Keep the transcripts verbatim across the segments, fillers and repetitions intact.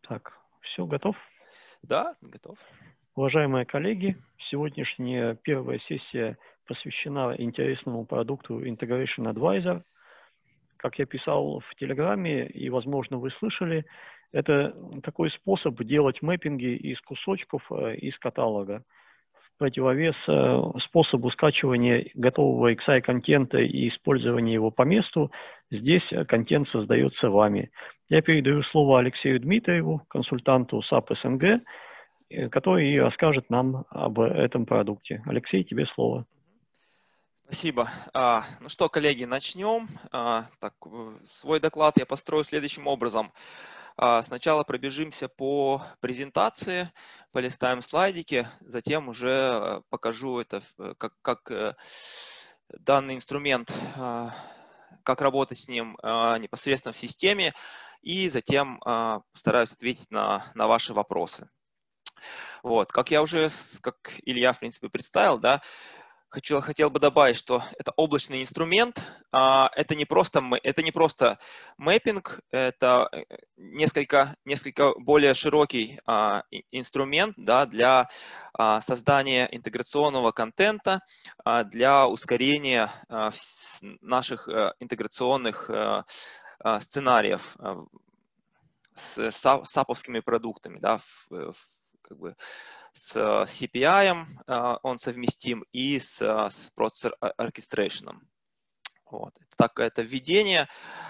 Так, все, готов? Да, готов. Уважаемые коллеги, сегодняшняя первая сессия посвящена интересному продукту Integration Advisor. Как я писал в Телеграме, и, возможно, вы слышали, это такой способ делать мэппинги из кусочков э, из каталога. В противовес э, способу скачивания готового икс ай-контента и использования его по месту, здесь контент создается вами. Я передаю слово Алексею Дмитриеву, консультанту САП СНГ, который и расскажет нам об этом продукте. Алексей, тебе слово. Спасибо. А, ну что, коллеги, начнем. А, так, свой доклад я построю следующим образом. А, сначала пробежимся по презентации, полистаем слайдики, затем уже покажу это, как, как данный инструмент, как работать с ним непосредственно в системе, и затем постараюсь ответить на, на ваши вопросы. Вот, как я уже, как Илья, в принципе, представил, да, хочу, хотел бы добавить, что это облачный инструмент, а, это не просто, это не просто мэппинг, это несколько, несколько более широкий а, инструмент, да, для а, создания интеграционного контента, а, для ускорения а, наших а, интеграционных а, а, сценариев а, с саповскими продуктами, да, в, в, как бы, с си пи ай он совместим и с, с процессор orchestration. Вот. Так, это введение.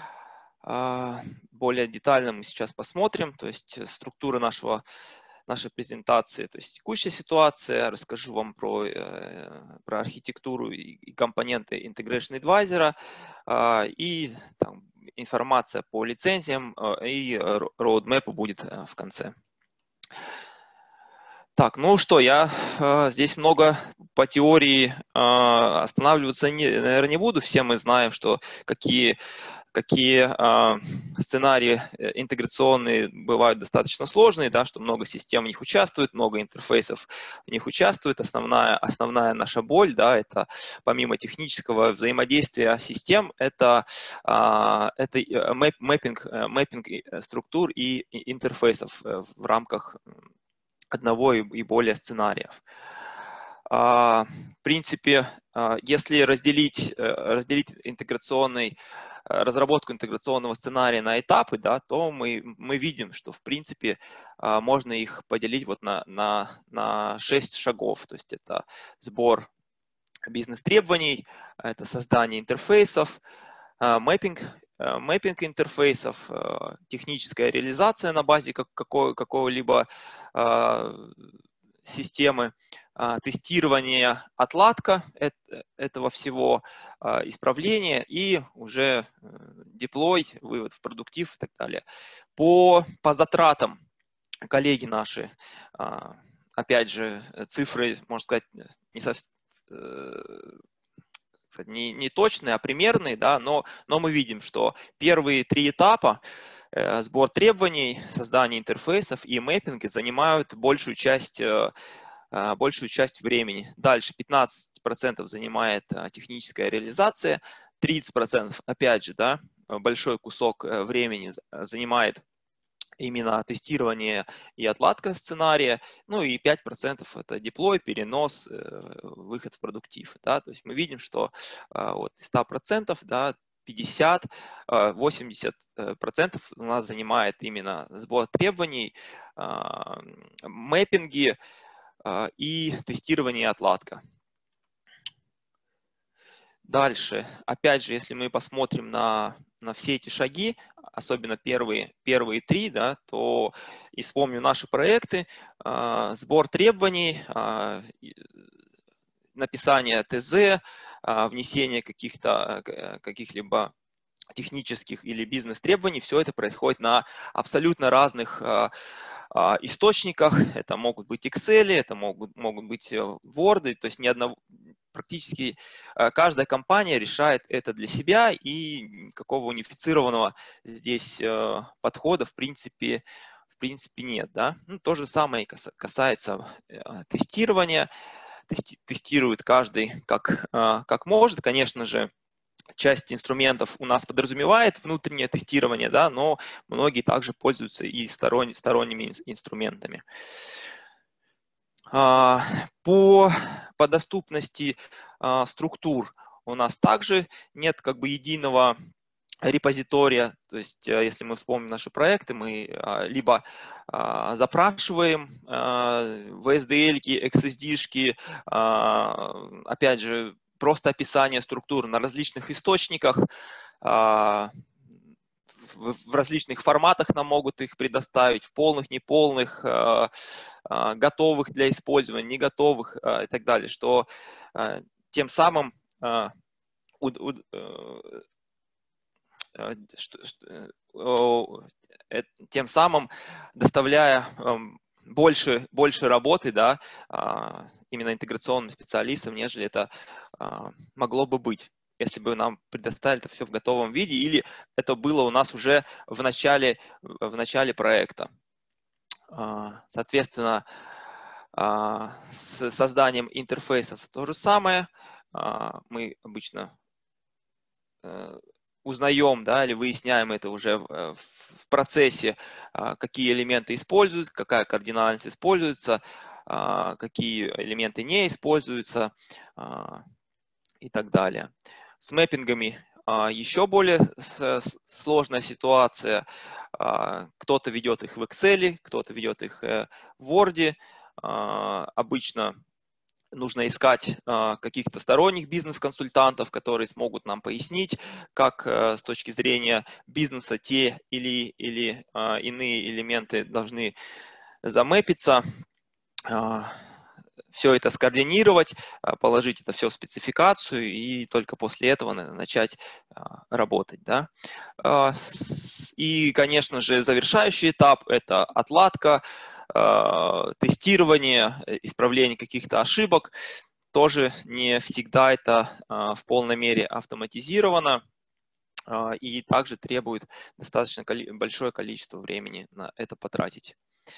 Более детально мы сейчас посмотрим, то есть структура нашего, нашей презентации, то есть текущая ситуация, расскажу вам про, про архитектуру и компоненты Integration Advisor и там, информация по лицензиям и roadmap будет в конце. Так, ну что, я э, здесь много по теории э, останавливаться, не, наверное, не буду. Все мы знаем, что какие, какие э, сценарии интеграционные бывают достаточно сложные, да, что много систем в них участвует, много интерфейсов в них участвует. Основная, основная наша боль, да, это помимо технического взаимодействия систем, это, э, это мэп, мэппинг, мэппинг структур и интерфейсов в рамках одного и более сценариев. В принципе, если разделить, разделить интеграционный, разработку интеграционного сценария на этапы, да, то мы, мы видим, что в принципе можно их поделить вот на, на, на шесть шагов. То есть это сбор бизнес-требований, это создание интерфейсов, мэппинг, мэппинг интерфейсов, техническая реализация на базе какого-либо системы, тестирование, отладка этого всего, исправление и уже деплой, вывод в продуктив и так далее. По, по затратам коллеги наши, опять же, цифры, можно сказать, не совсем Не, не точные, а примерные, да, но, но мы видим, что первые три этапа, э, сбор требований, создание интерфейсов и мэппинги занимают большую часть, э, большую часть времени. Дальше пятнадцать процентов занимает э, техническая реализация, тридцать процентов, опять же, да, большой кусок времени занимает именно тестирование и отладка сценария, ну и пять процентов это деплой, перенос, выход в продуктив. Да? То есть мы видим, что вот из ста процентов, да, пятьдесят — восемьдесят процентов у нас занимает именно сбор требований, мэппинги и тестирование и отладка. Дальше, опять же, если мы посмотрим на, на все эти шаги, особенно первые, первые три, да, то и вспомним наши проекты, э, сбор требований, э, написание ТЗ, э, внесение каких-то, каких-либо технических или бизнес-требований, все это происходит на абсолютно разных э, источниках. Это могут быть Excel, это могут, могут быть Word, то есть ни одного, практически каждая компания решает это для себя, и никакого унифицированного здесь подхода в принципе, в принципе нет. Да? Ну, то же самое касается тестирования. Тести, тестирует каждый как, как может. Конечно же, часть инструментов у нас подразумевает внутреннее тестирование, да, но многие также пользуются и сторон, сторонними инструментами. По, по доступности структур у нас также нет как бы единого репозитория, то есть если мы вспомним наши проекты, мы либо запрашиваем ви эс ди эл-ки, икс эс ди-шки, опять же, просто описание структур на различных источниках, в различных форматах нам могут их предоставить, в полных, неполных, готовых для использования, не готовых и так далее, что тем самым тем самым доставляя больше, больше работы, да, именно интеграционным специалистам, нежели это могло бы быть, если бы нам предоставили это все в готовом виде, или это было у нас уже в начале, в начале проекта. Соответственно, с созданием интерфейсов то же самое. Мы обычно узнаем, да, или выясняем это уже в, в процессе, какие элементы используются, какая координальность используется, какие элементы не используются и так далее. С мэппингами еще более сложная ситуация. Кто-то ведет их в Excel, кто-то ведет их в Word. Обычно нужно искать э, каких-то сторонних бизнес-консультантов, которые смогут нам пояснить, как э, с точки зрения бизнеса те или, или э, иные элементы должны замэпиться, э, все это скоординировать, э, положить это все в спецификацию и только после этого начать э, работать. Да? Э, с, и, конечно же, завершающий этап – это отладка, тестирование, исправление каких-то ошибок. Тоже не всегда это в полной мере автоматизировано и также требует достаточно большое количество времени на это потратить.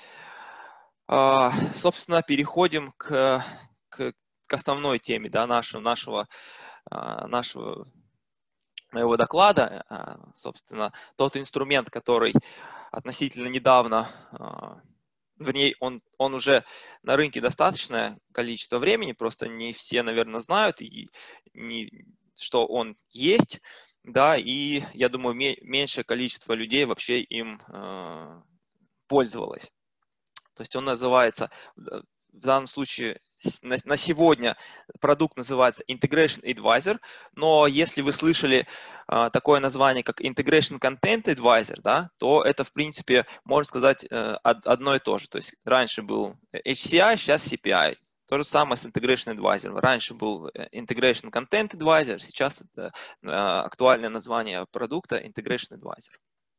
Собственно, переходим к, к, к основной теме, да, нашего, нашего, нашего моего доклада. Собственно, тот инструмент, который относительно недавно, вернее, он, он уже на рынке достаточное количество времени, просто не все, наверное, знают, и не, что он есть, да, и, я думаю, меньшее количество людей вообще им э, пользовалось. То есть он называется, в данном случае, на, на сегодня продукт называется Integration Advisor, но если вы слышали uh, такое название, как Integration Content Advisor, да, то это, в принципе, можно сказать, uh, одно и то же. То есть раньше был эйч си ай, сейчас си пи ай. То же самое с Integration Advisor. Раньше был Integration Content Advisor, сейчас это uh, актуальное название продукта Integration Advisor.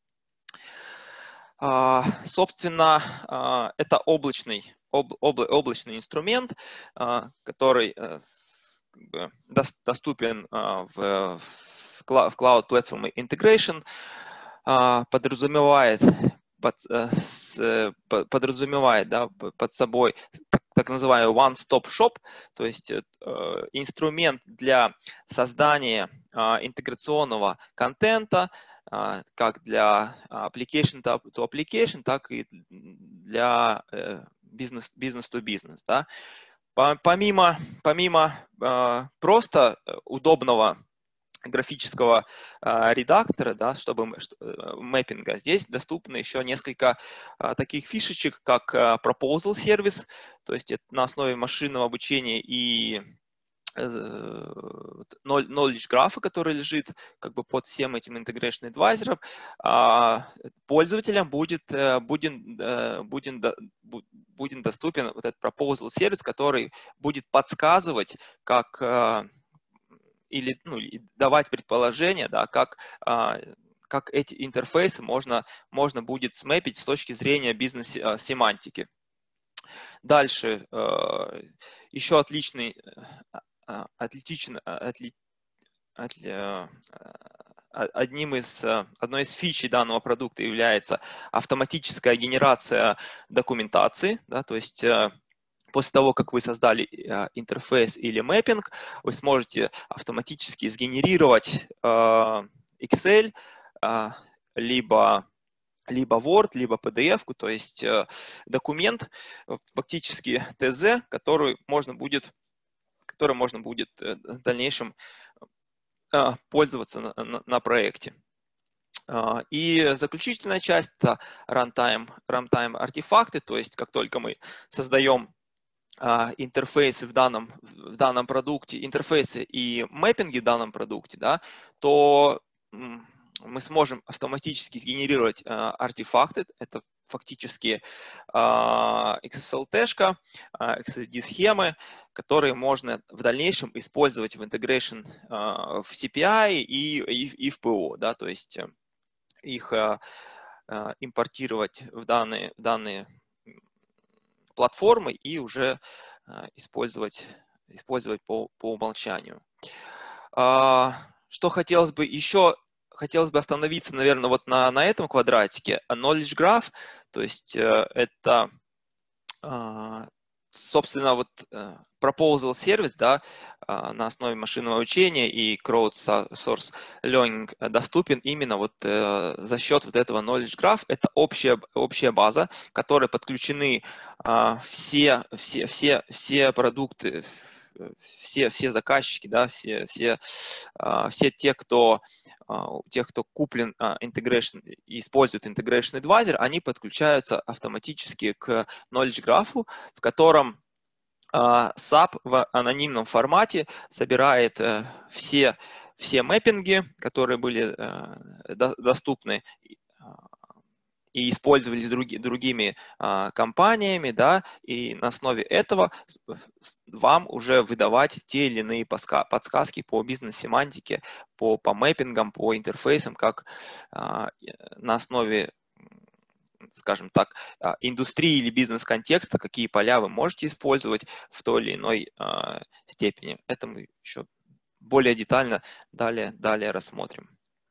Uh, собственно, uh, это облачный, об, обла, облачный инструмент, uh, который uh, как бы доступен uh, в, в Cloud Platform Integration, uh, подразумевает, под, uh, с, подразумевает да, под собой так, так называемый one-stop shop, то есть uh, инструмент для создания uh, интеграционного контента, как для application to application, так и для business, business to business. Да. Помимо, помимо просто удобного графического редактора, да, чтобы мэппинга, здесь доступно еще несколько таких фишечек, как proposal сервис, то есть это на основе машинного обучения и knowledge графа, который лежит как бы под всем этим Integration Advisor, пользователям будет, будет, будет, будет доступен вот этот proposal сервис, который будет подсказывать, как или ну, давать предположение, да, как, как эти интерфейсы можно, можно будет смэпить с точки зрения бизнес-семантики. Дальше еще отличный Отлично, отли, отли, одним из, одной из фич данного продукта является автоматическая генерация документации, да, то есть После того, как вы создали э, интерфейс или мэппинг, вы сможете автоматически сгенерировать э, Excel, э, либо, либо Word, либо пи ди эф, то есть э, документ, фактически ти зет, который можно будет, который можно будет э, в дальнейшем э, пользоваться на, на, на проекте. Uh, и заключительная часть – это runtime, runtime артефакты, то есть как только мы создаем uh, интерфейсы в данном, в данном продукте, интерфейсы и мэппинги в данном продукте, да, то мы сможем автоматически сгенерировать uh, артефакты, это фактически uh, икс эс эл-тэшка, uh, икс эс ди-схемы, которые можно в дальнейшем использовать в integration uh, в си пи ай и, и, и в пи о, да, то есть их а, а, импортировать в данные, в данные платформы и уже а, использовать, использовать по, по умолчанию. А, что хотелось бы еще, хотелось бы остановиться, наверное, вот на, на этом квадратике. Knowledge Graph, то есть а, это, а, собственно, вот proposal сервис, да, на основе машинного обучения и crowdsource learning доступен именно вот э, за счет вот этого knowledge graph. Это общая, общая база, к которой подключены э, все, все, все, все продукты, все, все заказчики, да, все, все, э, все те, кто, э, тех, кто куплен э, integration и использует Integration Advisor, они подключаются автоматически к knowledge graph, в котором сап в анонимном формате собирает все, все мэппинги, которые были доступны и использовались други, другими компаниями, да, и на основе этого вам уже выдавать те или иные подсказки по бизнес-семантике, по, по мэппингам, по интерфейсам, как на основе, скажем так, индустрии или бизнес-контекста, какие поля вы можете использовать в той или иной э, степени. Это мы еще более детально далее, далее рассмотрим.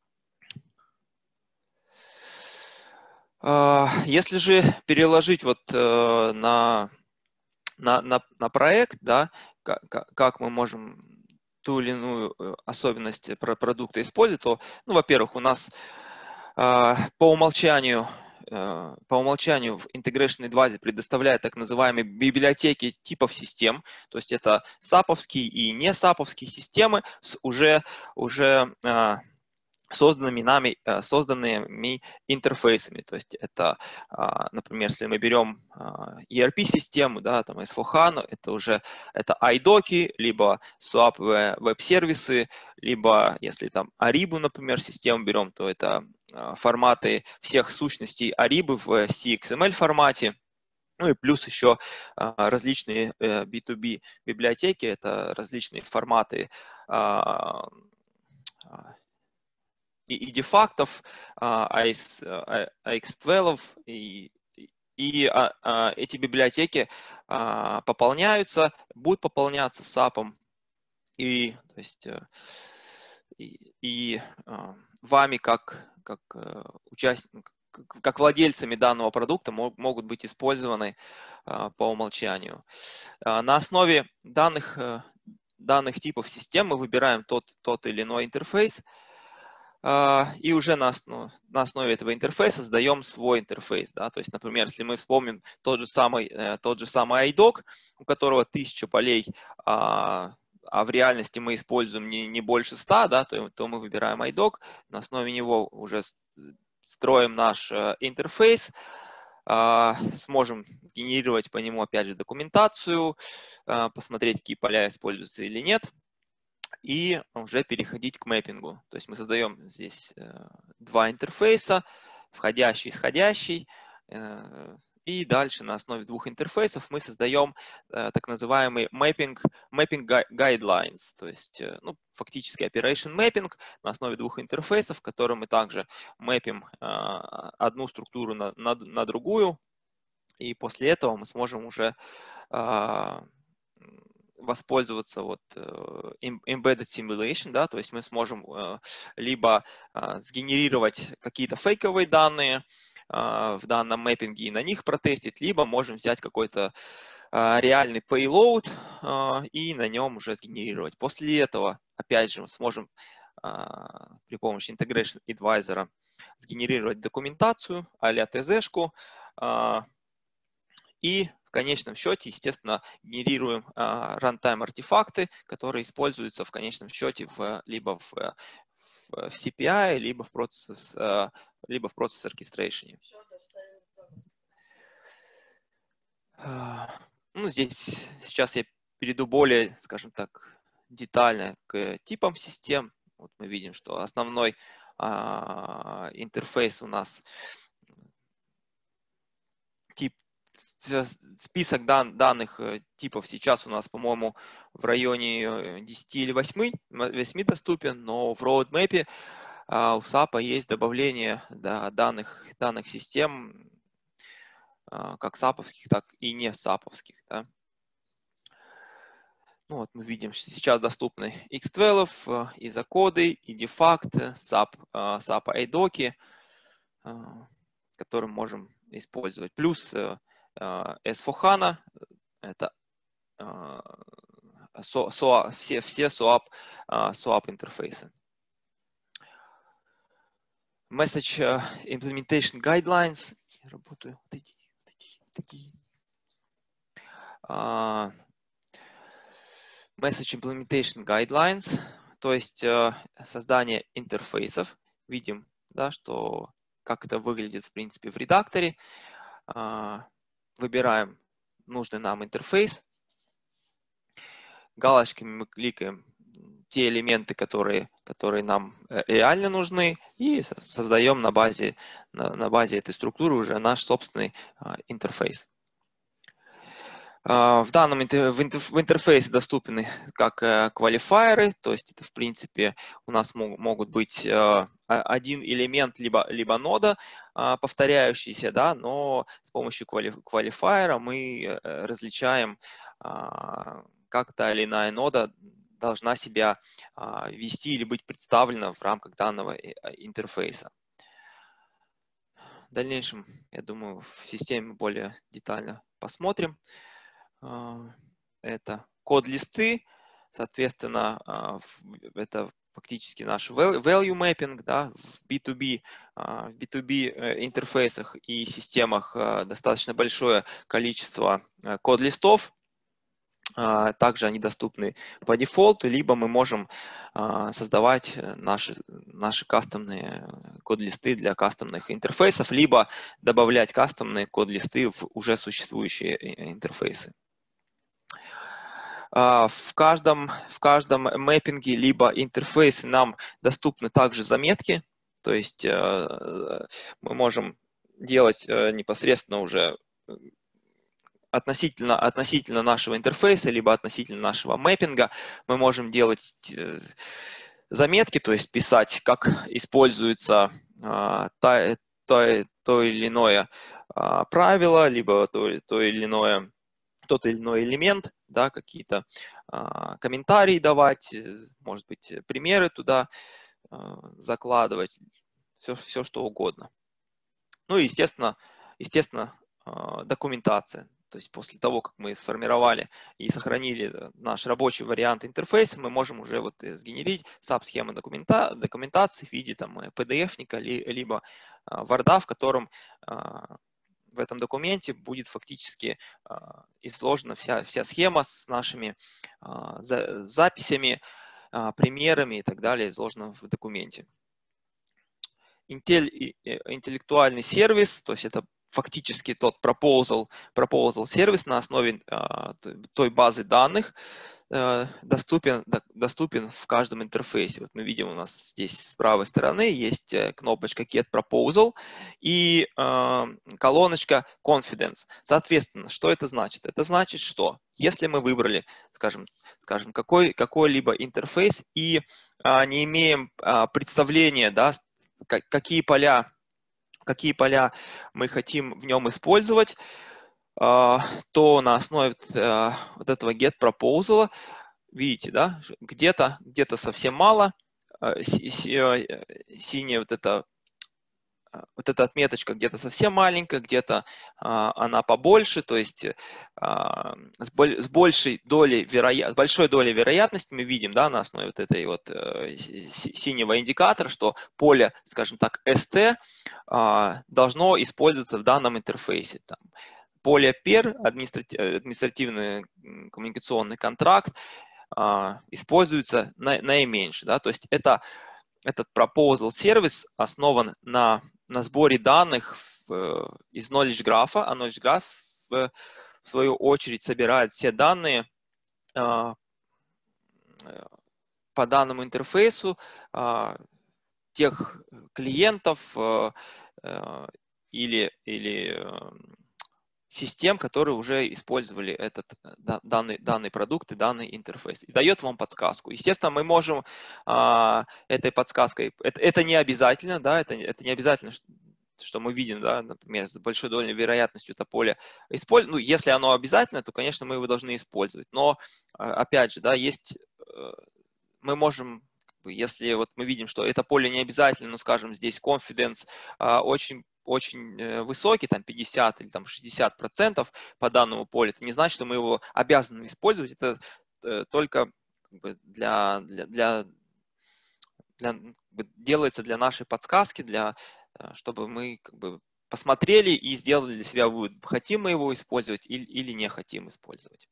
Э, если же переложить вот э, на, на, на, на проект, да, как, как мы можем ту или иную особенность продукта использовать, то, ну, во-первых, у нас э, по умолчанию по умолчанию в Integration Advisor предоставляет так называемые библиотеки типов систем, то есть это саповские и не саповские системы с уже, уже созданными нами, созданными интерфейсами. То есть это, например, если мы берем и ар пи-систему, да, там эс фор хана, это уже это айдоки, либо SOAP веб-сервисы, либо если там Ariba, например, систему берем, то это форматы всех сущностей Ariba в си икс эм эль формате. Ну и плюс еще различные би ту би библиотеки, это различные форматы и, и дефактов, эй икс двенадцать, и, и а, а, эти библиотеки а, пополняются, будут пополняться сапом, и, то есть, и, и а, вами как, как участник, как владельцами данного продукта могут быть использованы а, по умолчанию. А, на основе данных, данных типов систем мы выбираем тот, тот или иной интерфейс, и уже на основе, на основе этого интерфейса создаем свой интерфейс. Да? То есть, например, если мы вспомним тот же самый, тот же самый айдок, у которого тысяча полей, а, а в реальности мы используем не, не больше ста, да, то, то мы выбираем айдок, на основе него уже строим наш интерфейс, а, сможем генерировать по нему, опять же, документацию, а, посмотреть, какие поля используются или нет, и уже переходить к мэппингу. То есть мы создаем здесь э, два интерфейса, входящий и исходящий, э, и дальше на основе двух интерфейсов мы создаем э, так называемый mapping, mapping guidelines, то есть э, ну, фактически operation mapping на основе двух интерфейсов, в котором мы также мэпим э, одну структуру на, на, на другую, и после этого мы сможем уже э, воспользоваться вот embedded simulation, да, то есть мы сможем либо сгенерировать какие-то фейковые данные в данном мэппинге и на них протестить, либо можем взять какой-то реальный payload и на нем уже сгенерировать. После этого, опять же, мы сможем при помощи Integration Advisor сгенерировать документацию а-ля ти зет-шку и в конечном счете, естественно, генерируем runtime артефакты, которые используются в конечном счете в, либо в, в си пи ай, либо в процесс, либо в процесс orchestration. Ну, здесь сейчас я перейду более, скажем так, детально к типам систем. Вот мы видим, что основной а, интерфейс у нас тип, список дан, данных типов сейчас у нас, по-моему, в районе десяти или восьми, восьми доступен, но в roadmap а, у сапа есть добавление да, данных, данных систем, как саповских, так и не саповских. Да. Ну, вот мы видим, что сейчас доступны икс двенадцать, изокоды, идфакт, SAP, SAP эй доки, которые можем использовать. Плюс эс фор хана, это все, все SOAP, SOAP интерфейсы. Message Implementation Guidelines. Я работаю. Отойди, отойди, отойди. Uh, Message Implementation Guidelines, то есть uh, создание интерфейсов. Видим, да, что как это выглядит в принципе в редакторе. Uh, выбираем нужный нам интерфейс. Галочками мы кликаем те элементы, которые, которые нам реально нужны, и создаем на базе, на, на базе этой структуры уже наш собственный uh, интерфейс. В данном в интерфейсе доступны как квалифайеры, то есть это в принципе у нас могут быть один элемент либо, либо нода повторяющийся, да, но с помощью квалифайера мы различаем, как та или иная нода должна себя вести или быть представлена в рамках данного интерфейса. В дальнейшем, я думаю, в системе более детально посмотрим. Это код-листы, соответственно, это фактически наш value mapping, да, в би ту би, в би ту би интерфейсах и системах достаточно большое количество код-листов. Также они доступны по дефолту, либо мы можем создавать наши, наши кастомные код-листы для кастомных интерфейсов, либо добавлять кастомные код-листы в уже существующие интерфейсы. В каждом, в каждом мэппинге либо интерфейсе нам доступны также заметки, то есть мы можем делать непосредственно уже относительно, относительно нашего интерфейса, либо относительно нашего мэппинга, мы можем делать заметки, то есть писать, как используется то, то, то или иное правило, либо то, то или иное тот или иной элемент, да, какие-то а, комментарии давать, может быть, примеры туда а, закладывать, все, все что угодно. Ну и, естественно, естественно а, документация. То есть после того, как мы сформировали и сохранили наш рабочий вариант интерфейса, мы можем уже вот сгенерить саб-схемы документа, документации в виде там пи ди эф-ника, либо а, Word, в котором а, в этом документе будет фактически э, изложена вся, вся схема с нашими э, за, записями, э, примерами и так далее, изложена в документе. Интель, интеллектуальный сервис, то есть это фактически тот proposal, proposal сервис на основе э, той базы данных, э, доступен, доступен в каждом интерфейсе. Вот мы видим, у нас здесь с правой стороны есть кнопочка Get Proposal и э, колоночка Confidence. Соответственно, что это значит? Это значит, что если мы выбрали, скажем, скажем какой, какой-либо интерфейс и э, не имеем э, представления, да, какие поля какие поля мы хотим в нем использовать, то на основе вот этого get proposal, видите, да, где-то где-то совсем мало, синяя вот эта вот эта отметочка где-то совсем маленькая, где-то а, она побольше, то есть а, с, боль, с большей долей вероя... с большой долей вероятности мы видим, да, на основе вот этой вот э, синего индикатора, что поле, скажем так, эс ти а, должно использоваться в данном интерфейсе. Там, поле пир, административ, административный коммуникационный контракт, а, используется на, наименьше, да, то есть это этот proposal сервис основан на, на сборе данных в, из knowledge graph, а knowledge graph в, в свою очередь собирает все данные а, по данному интерфейсу а, тех клиентов а, а, или, или систем, которые уже использовали этот данный, данный продукт и данный интерфейс. И дает вам подсказку. Естественно, мы можем а, этой подсказкой, это, это не обязательно, да, это, это не обязательно, что, что мы видим, да, например, с большой долей вероятностью это поле использовать. Ну, если оно обязательно, то, конечно, мы его должны использовать. Но, опять же, да, есть, мы можем, если вот мы видим, что это поле не обязательно, но, скажем, здесь confidence а, очень очень высокий, там пятьдесят или там шестьдесят процентов по данному полю, это не значит, что мы его обязаны использовать, это только как бы, для, для, для, для как бы, делается для нашей подсказки, для, чтобы мы как бы, посмотрели и сделали для себя вывод, хотим мы его использовать или, или не хотим использовать.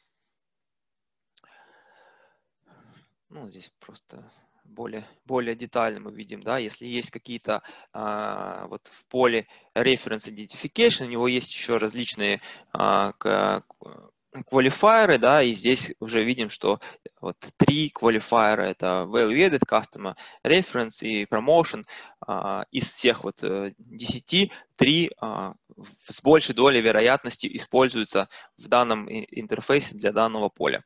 Ну, здесь просто более, более детально мы видим, да, если есть какие-то а, вот в поле reference identification, у него есть еще различные а, квалифайеры, да, и здесь уже видим, что вот три квалифайера, это value-added, customer reference и promotion, а, из всех вот десяти, три а, с большей долей вероятности используются в данном интерфейсе для данного поля.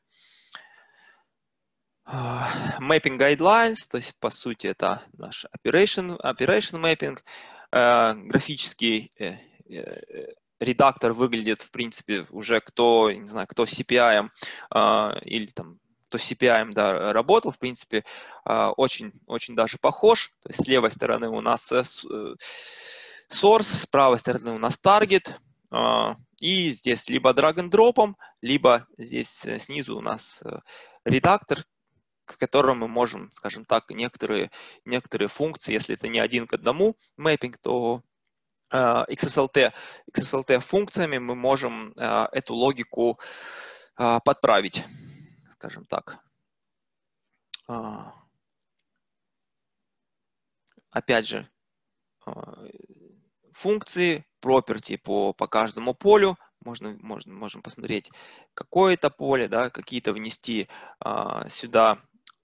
Mapping guidelines, то есть по сути это наш operation, operation mapping. Графический редактор выглядит в принципе уже кто, не знаю, кто си пи ай или там кто си пи ай да, работал, в принципе очень, очень даже похож. То есть с левой стороны у нас source, с правой стороны у нас target. И здесь либо drag and drop, либо здесь снизу у нас редактор, к которому мы можем, скажем так, некоторые, некоторые функции, если это не один к одному мэппинг, то uh, икс эс эл ти, икс эс эл ти функциями мы можем uh, эту логику uh, подправить, скажем так. Uh, опять же, uh, функции, property по, по каждому полю. Можно, можно, можем посмотреть какое-то поле, да, какие-то внести uh, сюда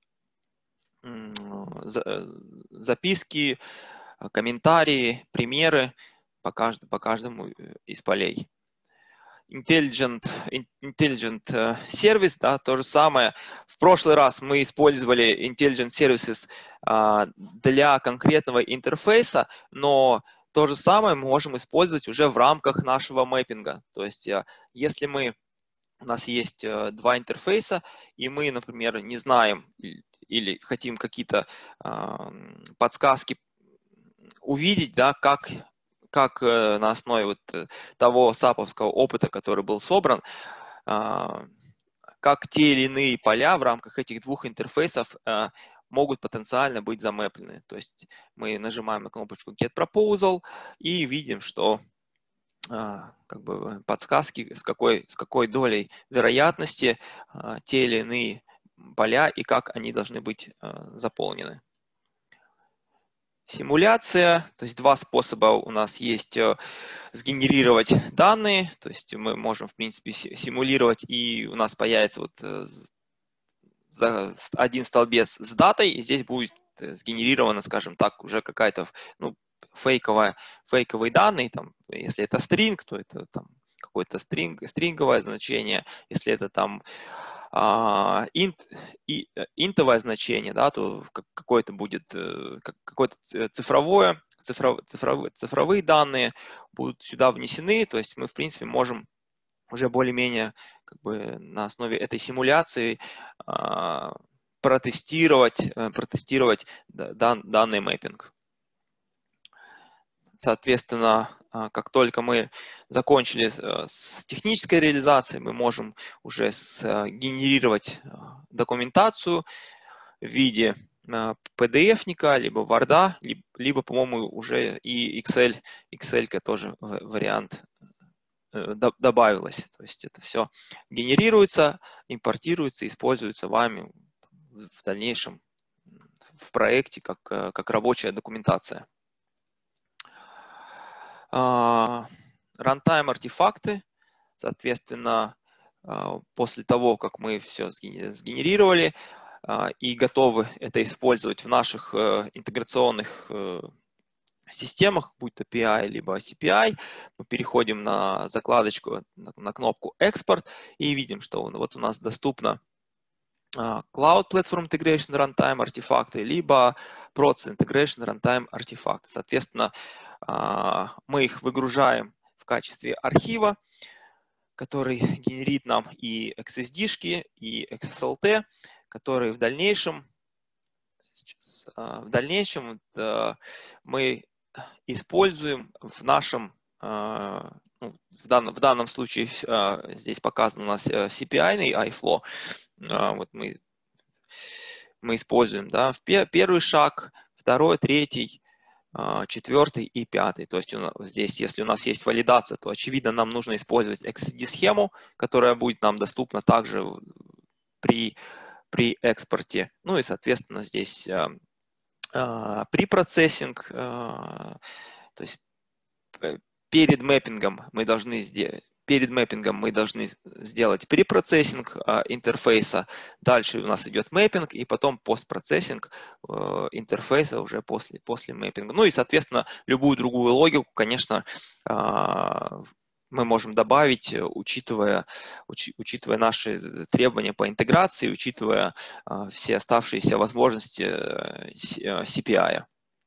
записки, комментарии, примеры по каждому, по каждому из полей. Intelligent, Intelligent Service, да, то же самое. В прошлый раз мы использовали Intelligent Services а, для конкретного интерфейса, но то же самое мы можем использовать уже в рамках нашего мэппинга. То есть, если мы, у нас есть два интерфейса, и мы, например, не знаем или хотим какие-то э, подсказки увидеть, да, как, как э, на основе вот того саповского опыта, который был собран, э, как те или иные поля в рамках этих двух интерфейсов э, могут потенциально быть замэплены. То есть мы нажимаем на кнопочку Get Proposal и видим, что э, как бы подсказки, с какой, с какой долей вероятности э, те или иные поля и как они должны быть э, заполнены. Симуляция, то есть два способа у нас есть э, сгенерировать данные, то есть мы можем в принципе симулировать и у нас появится вот э, за один столбец с датой и здесь будет сгенерировано, скажем так, уже какая-то ну, фейковая, фейковые данные, там, если это string, то это там какое-то string, стринговое значение, если это там инт, интовое значение, да, то какое-то будет какое-то цифровое, цифров, цифровые, цифровые данные будут сюда внесены, то есть мы, в принципе, можем уже более-менее как бы на основе этой симуляции а, протестировать, протестировать дан, данный мэппинг. соответственно, как только мы закончили с технической реализацией, мы можем уже сгенерировать документацию в виде пи ди эф-ника, либо Word, либо, либо по-моему, уже и Excel, Excel тоже вариант добавилась. То есть это все генерируется, импортируется, используется вами в дальнейшем в проекте как, как рабочая документация. Runtime артефакты, соответственно, после того, как мы все сгенерировали и готовы это использовать в наших интеграционных системах, будь то пи ай либо си пи ай, мы переходим на закладочку, на, на кнопку «Экспорт» и видим, что вот у нас доступно Cloud Platform Integration Runtime артефакты, либо Process Integration Runtime артефакты. Соответственно, мы их выгружаем в качестве архива, который генерит нам и икс эс ди-шки, и икс эс эл ти, которые в дальнейшем, сейчас, в дальнейшем мы используем в нашем, ну, в, данном, в данном случае здесь показан у нас си пи ай-ный iFlow. Вот мы, мы используем, да, в первый шаг, второй, третий, четвертый и пятый. То есть у нас, здесь, если у нас есть валидация, то очевидно нам нужно использовать икс эс ди-схему, которая будет нам доступна также при, при экспорте. Ну и, соответственно, здесь препроцессинг, то есть перед мэппингом мы должны сделать, перед мэппингом мы должны сделать препроцессинг интерфейса, дальше у нас идет мэппинг, и потом постпроцессинг интерфейса уже после, после мэппинга. Ну и, соответственно, любую другую логику, конечно, мы можем добавить, учитывая, уч, учитывая наши требования по интеграции, учитывая uh, все оставшиеся возможности uh, си пи ай.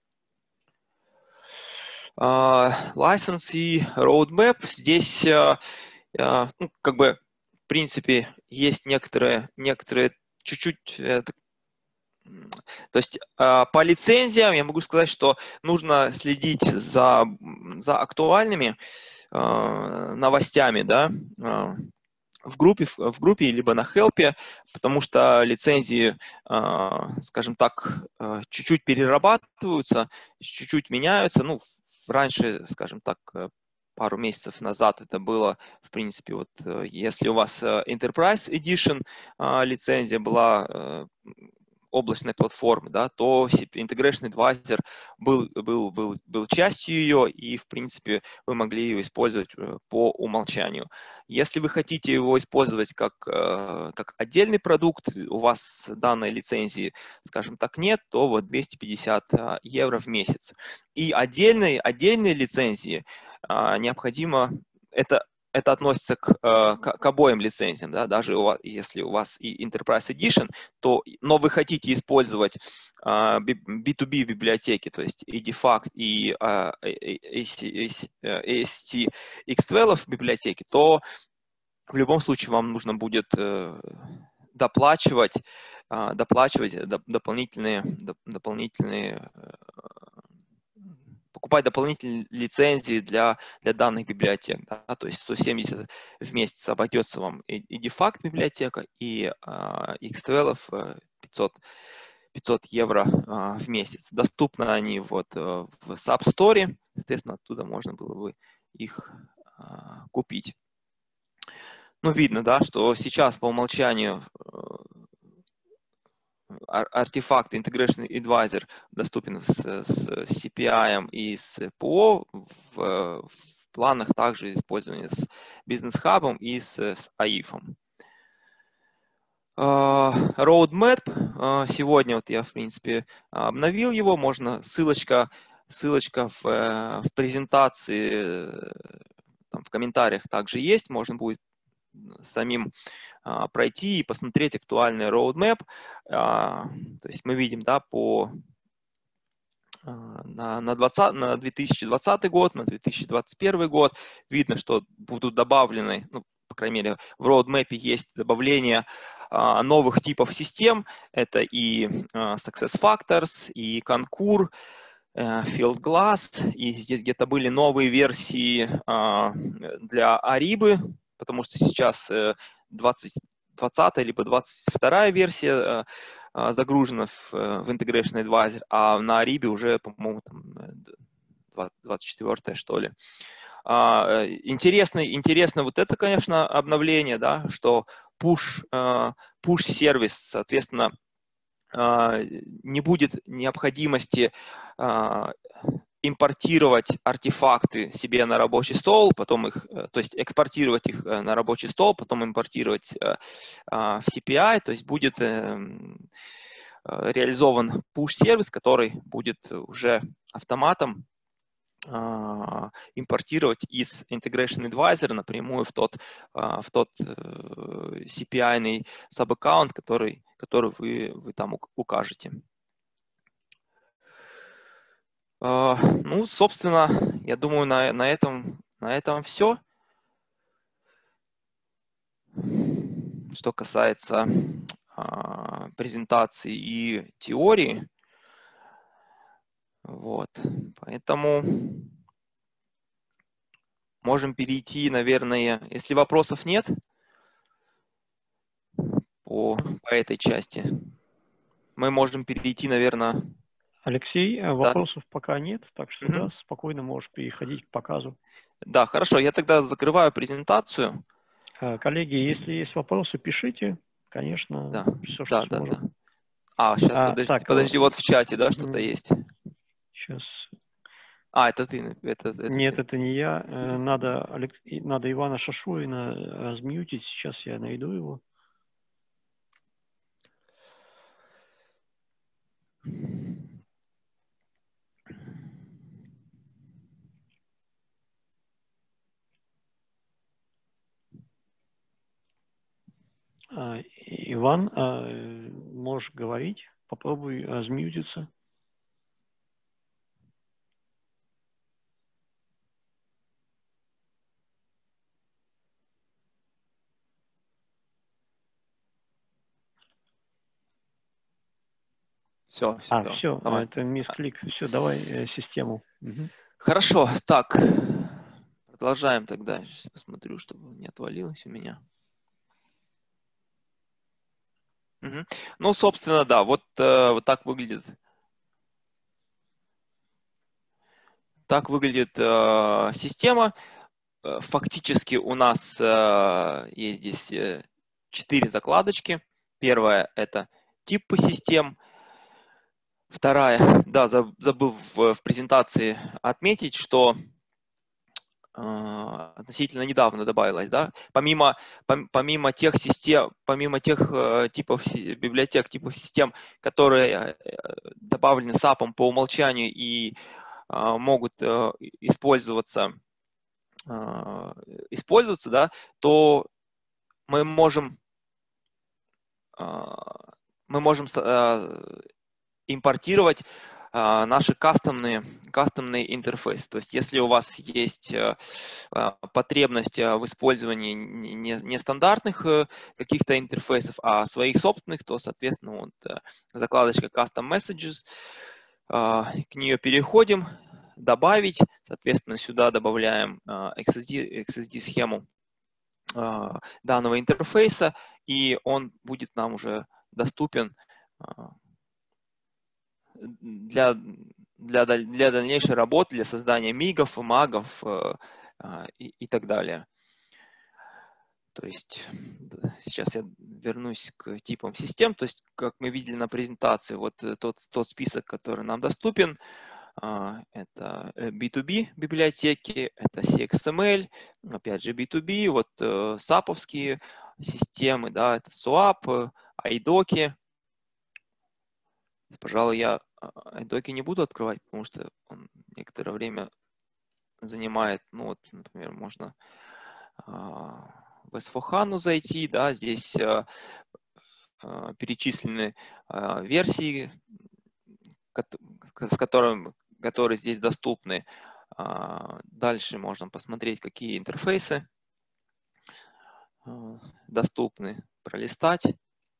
Uh, license и roadmap. Здесь uh, uh, ну, как бы, в принципе, есть некоторые, некоторые чуть-чуть... Uh, то есть uh, по лицензиям я могу сказать, что нужно следить за, за актуальными новостями, да, в группе, в группе либо на хелпе, потому что лицензии, скажем так, чуть-чуть перерабатываются, чуть-чуть меняются. Ну, раньше, скажем так, пару месяцев назад это было, в принципе, вот если у вас Enterprise Edition лицензия была облачной платформы, да, то Integration Advisor был, был, был, был частью ее, и, в принципе, вы могли ее использовать по умолчанию. Если вы хотите его использовать как, как отдельный продукт, у вас данной лицензии, скажем так, нет, то вот двести пятьдесят евро в месяц. И отдельные, отдельные лицензии необходимо, это Это относится к, к, к обоим лицензиям, да, даже у вас, если у вас и Enterprise Edition, то, но вы хотите использовать uh, би ту би библиотеки, то есть и Defact, и uh, эй эс ти икс двенадцать библиотеки, то в любом случае вам нужно будет uh, доплачивать, uh, доплачивать дополнительные, дополнительные uh, покупать дополнительные лицензии для, для данных библиотек. Да? То есть сто семьдесят в месяц обойдется вам и, и Defact библиотека, и uh, икс двенадцать пятьсот, пятьсот евро uh, в месяц. Доступны они вот, uh, в App Store, соответственно, оттуда можно было бы их uh, купить. Ну, видно, да, что сейчас по умолчанию uh, артефакт Integration Advisor доступен с, с си пи ай и с пи о, в, в планах также использования с Business Hub и с, с эй ай эф. Uh, Roadmap. Uh, сегодня вот я, в принципе, обновил его. Можно ссылочка, ссылочка в, в презентации, там, в комментариях также есть. Можно будет самим а, пройти и посмотреть актуальный roadmap. А, то есть мы видим, да, по а, на, на, двадцатый, на две тысячи двадцатый год, на две тысячи двадцать первый год видно, что будут добавлены, ну, по крайней мере, в roadmap есть добавление а, новых типов систем. Это и а, SuccessFactors, и Concur, Field Glass, и здесь где-то были новые версии для Ariba, потому что сейчас двадцать, двадцатая либо двадцать вторая версия загружена в, в Integration Advisor, а на Ariba уже, по-моему, двадцать четвёртая, что ли. Интересно, интересно вот это, конечно, обновление, да, что push, push сервис, соответственно, не будет необходимости импортировать артефакты себе на рабочий стол, потом их, то есть экспортировать их на рабочий стол, потом импортировать в си пи ай, то есть будет реализован push-сервис, который будет уже автоматом импортировать из Integration Advisor напрямую в тот, в тот си пи ай-ный саб-аккаунт, который, который вы, вы там укажете. Ну, собственно, я думаю, на, на, этом, на этом все. Что касается а, презентации и теории. Вот. Поэтому можем перейти, наверное, если вопросов нет по, по этой части, мы можем перейти, наверное... Алексей, вопросов да? пока нет, так что угу. да, спокойно можешь переходить к показу. Да, хорошо, я тогда закрываю презентацию. Коллеги, если есть вопросы, пишите, конечно, да. все, что да, сможем. Да, да. А, сейчас, а, подожди, так, подожди, вот в чате, да, что-то есть. Сейчас. А, это ты. Это, это Нет, ты. это не я. Надо, надо Ивана Шашурина размьютить, сейчас я найду его. Иван, можешь говорить, попробуй размьютиться. Все, все. А, все, давай. Это мисклик. Все, давай э, систему. Угу. Хорошо, так. Продолжаем тогда. Сейчас посмотрю, чтобы не отвалилось у меня. Угу. Ну, собственно, да, вот, э, вот так выглядит. Так выглядит э, система. Фактически у нас э, есть здесь э, четыре закладочки. Первая – это типы систем. Вторая, да, забыл в, в презентации отметить, что э, относительно недавно добавилось, да, помимо, пом, помимо тех систем, помимо тех э, типов библиотек, типов систем, которые э, добавлены сапом по умолчанию и э, могут э, использоваться, э, использоваться, да, то мы можем, э, мы можем э, импортировать а, наши кастомные, кастомные интерфейсы. То есть если у вас есть а, потребность в использовании нестандартных не каких-то интерфейсов, а своих собственных, то, соответственно, вот, закладочка Custom Messages, а, к нее переходим, добавить, соответственно, сюда добавляем икс эс ди, икс эс ди-схему а, данного интерфейса, и он будет нам уже доступен для, для, для дальнейшей работы, для создания мигов, магов э, э, и, и так далее. То есть сейчас я вернусь к типам систем. То есть, как мы видели на презентации, вот тот, тот список, который нам доступен, э, это би ту би библиотеки, это си экс эм эль, опять же би ту би, вот э, саповские системы, да, это суап, айдоки. Пожалуй, я айдоки не буду открывать, потому что он некоторое время занимает. Ну вот, например, можно в эс фор хана зайти, да, здесь перечислены версии, с которыми, которые здесь доступны. Дальше можно посмотреть, какие интерфейсы доступны, пролистать.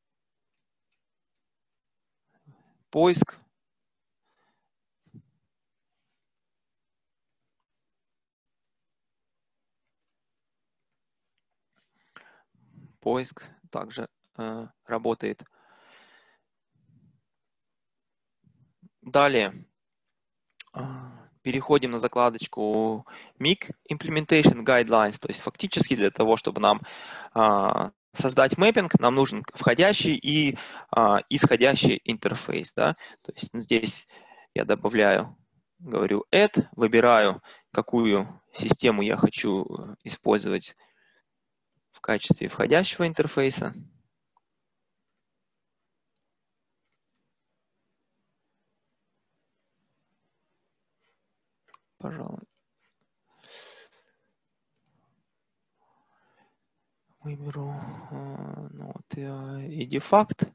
Поиск. поиск также э, работает. Далее переходим на закладочку эм ай си Implementation Guidelines, то есть фактически для того, чтобы нам а, создать мэппинг, нам нужен входящий и а, исходящий интерфейс. Да? То есть здесь я добавляю, говорю add, выбираю, какую систему я хочу использовать в качестве входящего интерфейса. Пожалуй. Выберу ну, вот, и дефакт.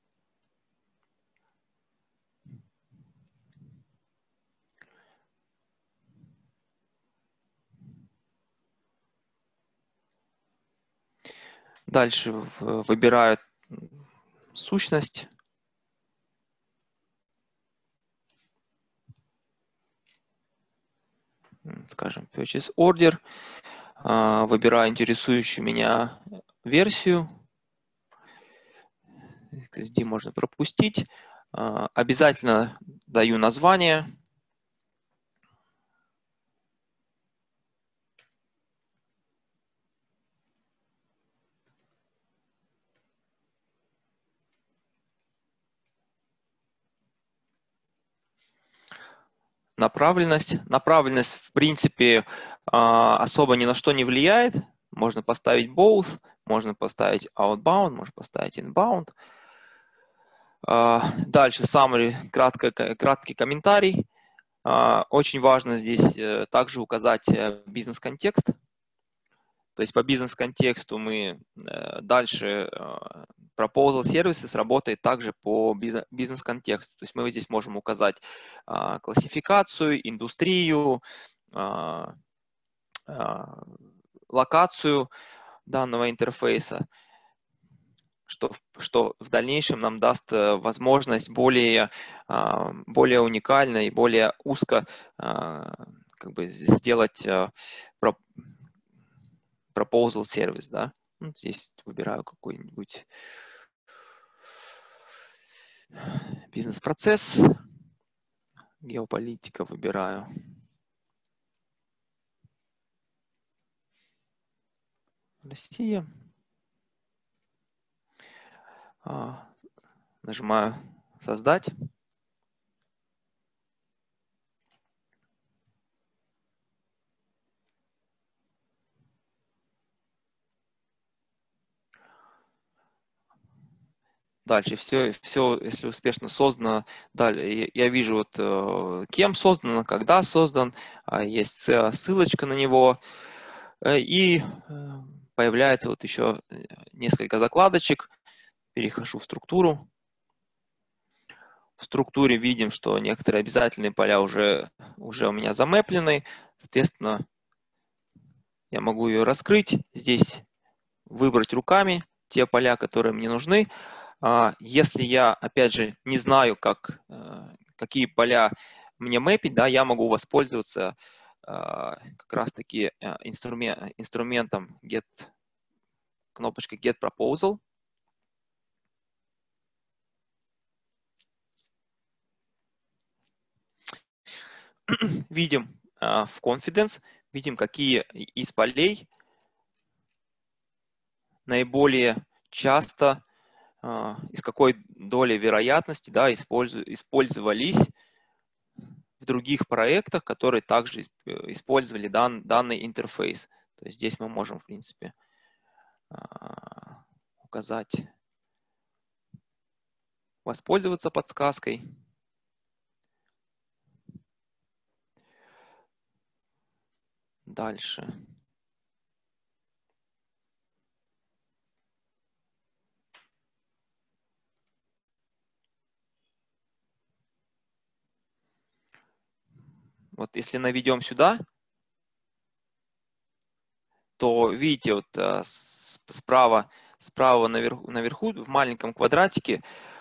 Дальше выбираю сущность. Скажем, purchase order. Выбираю интересующую меня версию. Здесь можно пропустить. Обязательно даю название. Направленность. Направленность, в принципе, особо ни на что не влияет. Можно поставить both, можно поставить outbound, можно поставить inbound. Дальше summary, краткий, краткий комментарий. Очень важно здесь также указать бизнес-контекст. То есть по бизнес-контексту мы дальше proposal services работает также по бизнес-контексту. То есть мы здесь можем указать классификацию, индустрию, локацию данного интерфейса, что, что в дальнейшем нам даст возможность более, более уникально и более узко как бы сделать proposal сервис, да. Ну, здесь выбираю какой-нибудь бизнес-процесс, геополитика выбираю. Россия. Нажимаю создать. Дальше все, все, если успешно создано, далее я вижу, вот, кем создано, когда создан, есть ссылочка на него, и появляется вот еще несколько закладочек. Перехожу в структуру. В структуре видим, что некоторые обязательные поля уже, уже у меня замэплены. Соответственно, я могу ее раскрыть. Здесь выбрать руками те поля, которые мне нужны. Если я, опять же, не знаю, как, какие поля мне мэпить, да, я могу воспользоваться как раз-таки инструмент, инструментом get, кнопочкой Get Proposal. Видим в Confidence, видим, какие из полей наиболее часто, из какой доли вероятности, да, использовались в других проектах, которые также использовали дан, данный интерфейс. То есть здесь мы можем, в принципе, указать, воспользоваться подсказкой. Дальше. Вот если наведем сюда, то видите, вот справа, справа наверху, наверху в маленьком квадратике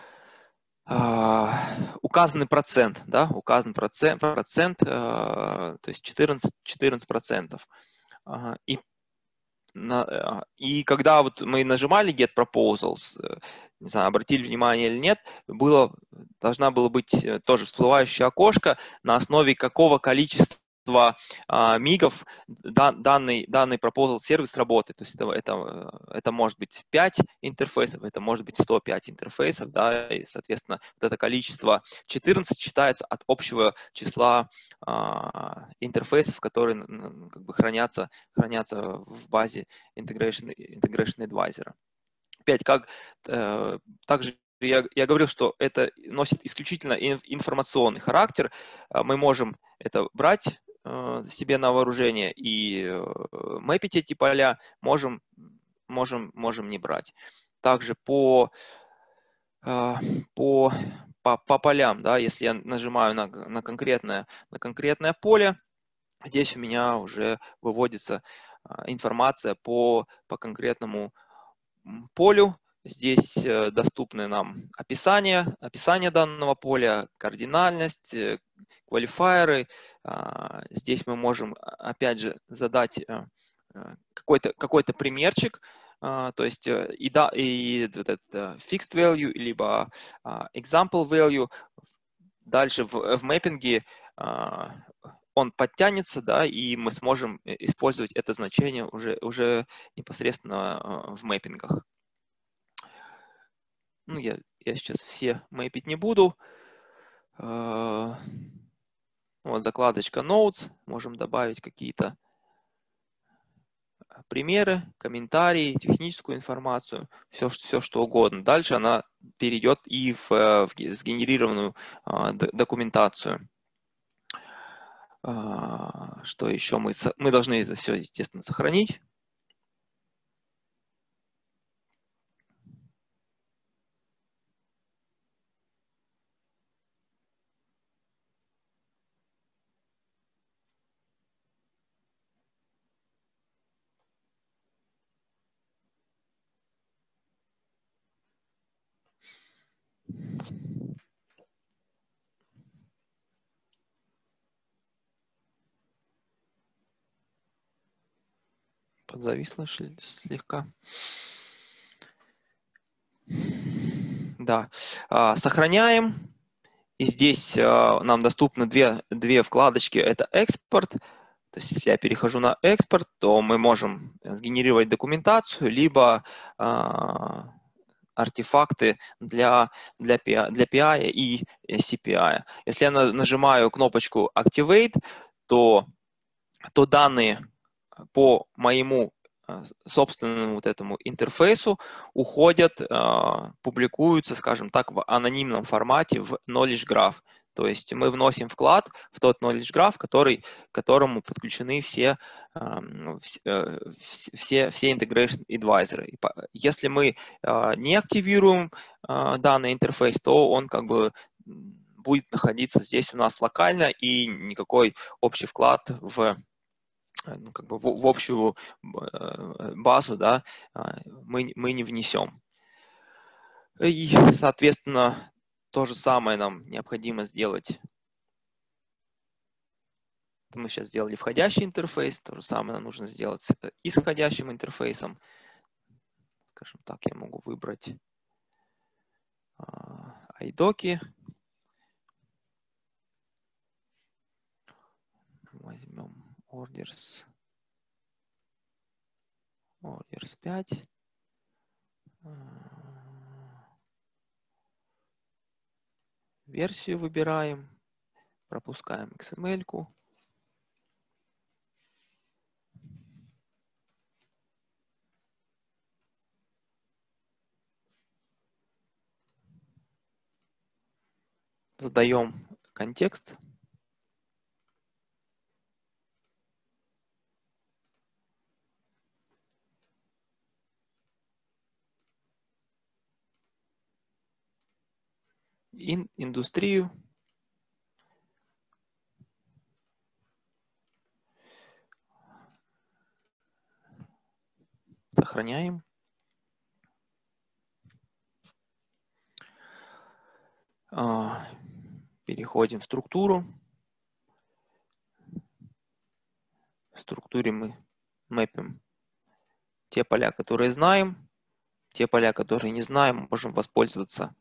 указанный процент, да, указан процент, процент то есть четырнадцать, четырнадцать процентов. И И когда вот мы нажимали Get Proposals, не знаю, обратили внимание или нет, было, должна была быть тоже всплывающее окошко, на основе какого количества а, мигов дан, данный, данный proposal сервис работает. То есть это, это, это может быть пять интерфейсов, это может быть сто пять интерфейсов, да, и, соответственно, вот это количество четырнадцать считается от общего числа а, интерфейсов, которые как бы хранятся, хранятся в базе Integration, Integration Advisor. Опять, как э, также я, я говорил, что это носит исключительно информационный характер. Мы можем это брать э, себе на вооружение и э, мэпить эти поля, можем, можем, можем не брать. Также по, э, по, по, по полям, да, если я нажимаю на, на, конкретное, на конкретное поле, здесь у меня уже выводится информация по, по конкретному полю. Здесь доступны нам описание, описание данного поля, кардинальность, квалифайеры. Здесь мы можем, опять же, задать какой-то какой-то примерчик, то есть и, да, и вот это fixed value, либо example value. Дальше в, в мэппинге он подтянется, да, и мы сможем использовать это значение уже, уже непосредственно в мэппингах. Ну, я, я сейчас все мэпить не буду. Вот закладочка Notes. Можем добавить какие-то примеры, комментарии, техническую информацию, все, все что угодно. Дальше она перейдет и в, в сгенерированную документацию. Что еще? Мы, мы должны это все, естественно, сохранить. Подзависло слегка. Да. Сохраняем. И здесь нам доступны две, две вкладочки. Это экспорт. То есть если я перехожу на экспорт, то мы можем сгенерировать документацию, либо а, артефакты для, для, для пи ай и си пи ай. Если я нажимаю кнопочку Activate, то, то данные по моему собственному вот этому интерфейсу уходят, публикуются, скажем так, в анонимном формате в Knowledge Graph. То есть мы вносим вклад в тот Knowledge Graph, который, к которому подключены все, все, все Integration Advisor. Если мы не активируем данный интерфейс, то он как бы будет находиться здесь у нас локально, и никакой общий вклад в, ну, как бы в, в общую базу, да, мы, мы не внесем. И, соответственно, то же самое нам необходимо сделать. Мы сейчас сделали входящий интерфейс, то же самое нам нужно сделать с исходящим интерфейсом. Скажем так, я могу выбрать айдоки. Возьмем orders, orders пять. Версию выбираем, пропускаем икс эм эль-ку. Задаем контекст. Ин, индустрию. Сохраняем. Переходим в структуру. В структуре мы мэпим те поля, которые знаем, те поля, которые не знаем, можем воспользоваться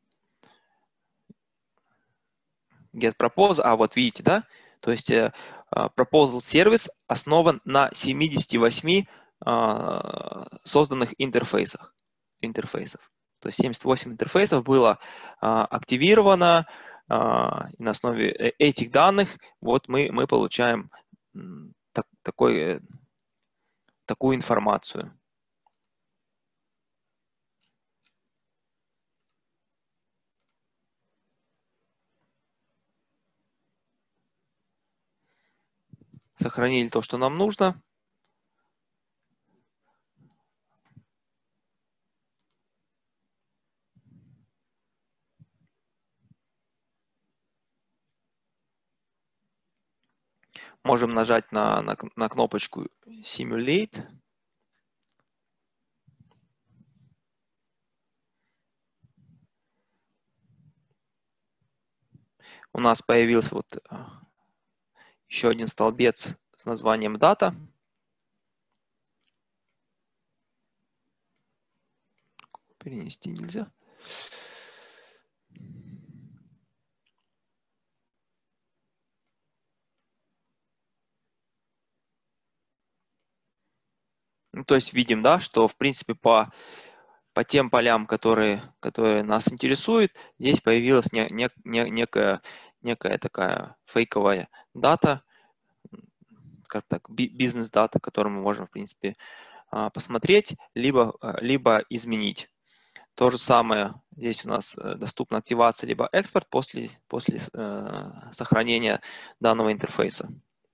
getProposal. А вот видите, да? То есть uh, proposal сервис основан на семидесяти восьми uh, созданных интерфейсах. интерфейсов. То есть семьдесят восемь интерфейсов было uh, активировано, uh, и на основе этих данных вот мы, мы получаем так, такой, такую информацию. Сохранили то, что нам нужно. Можем нажать на, на, на кнопочку Simulate. У нас появился вот еще один столбец с названием Data. Перенести нельзя. Ну, то есть видим, да, что в принципе по, по тем полям, которые, которые нас интересуют, здесь появилась не, не, не, некая, некая такая фейковая дата, скажем так, бизнес-дата, которую мы можем в принципе посмотреть, либо, либо изменить. То же самое здесь у нас доступна активация либо экспорт после, после э, сохранения данного интерфейса.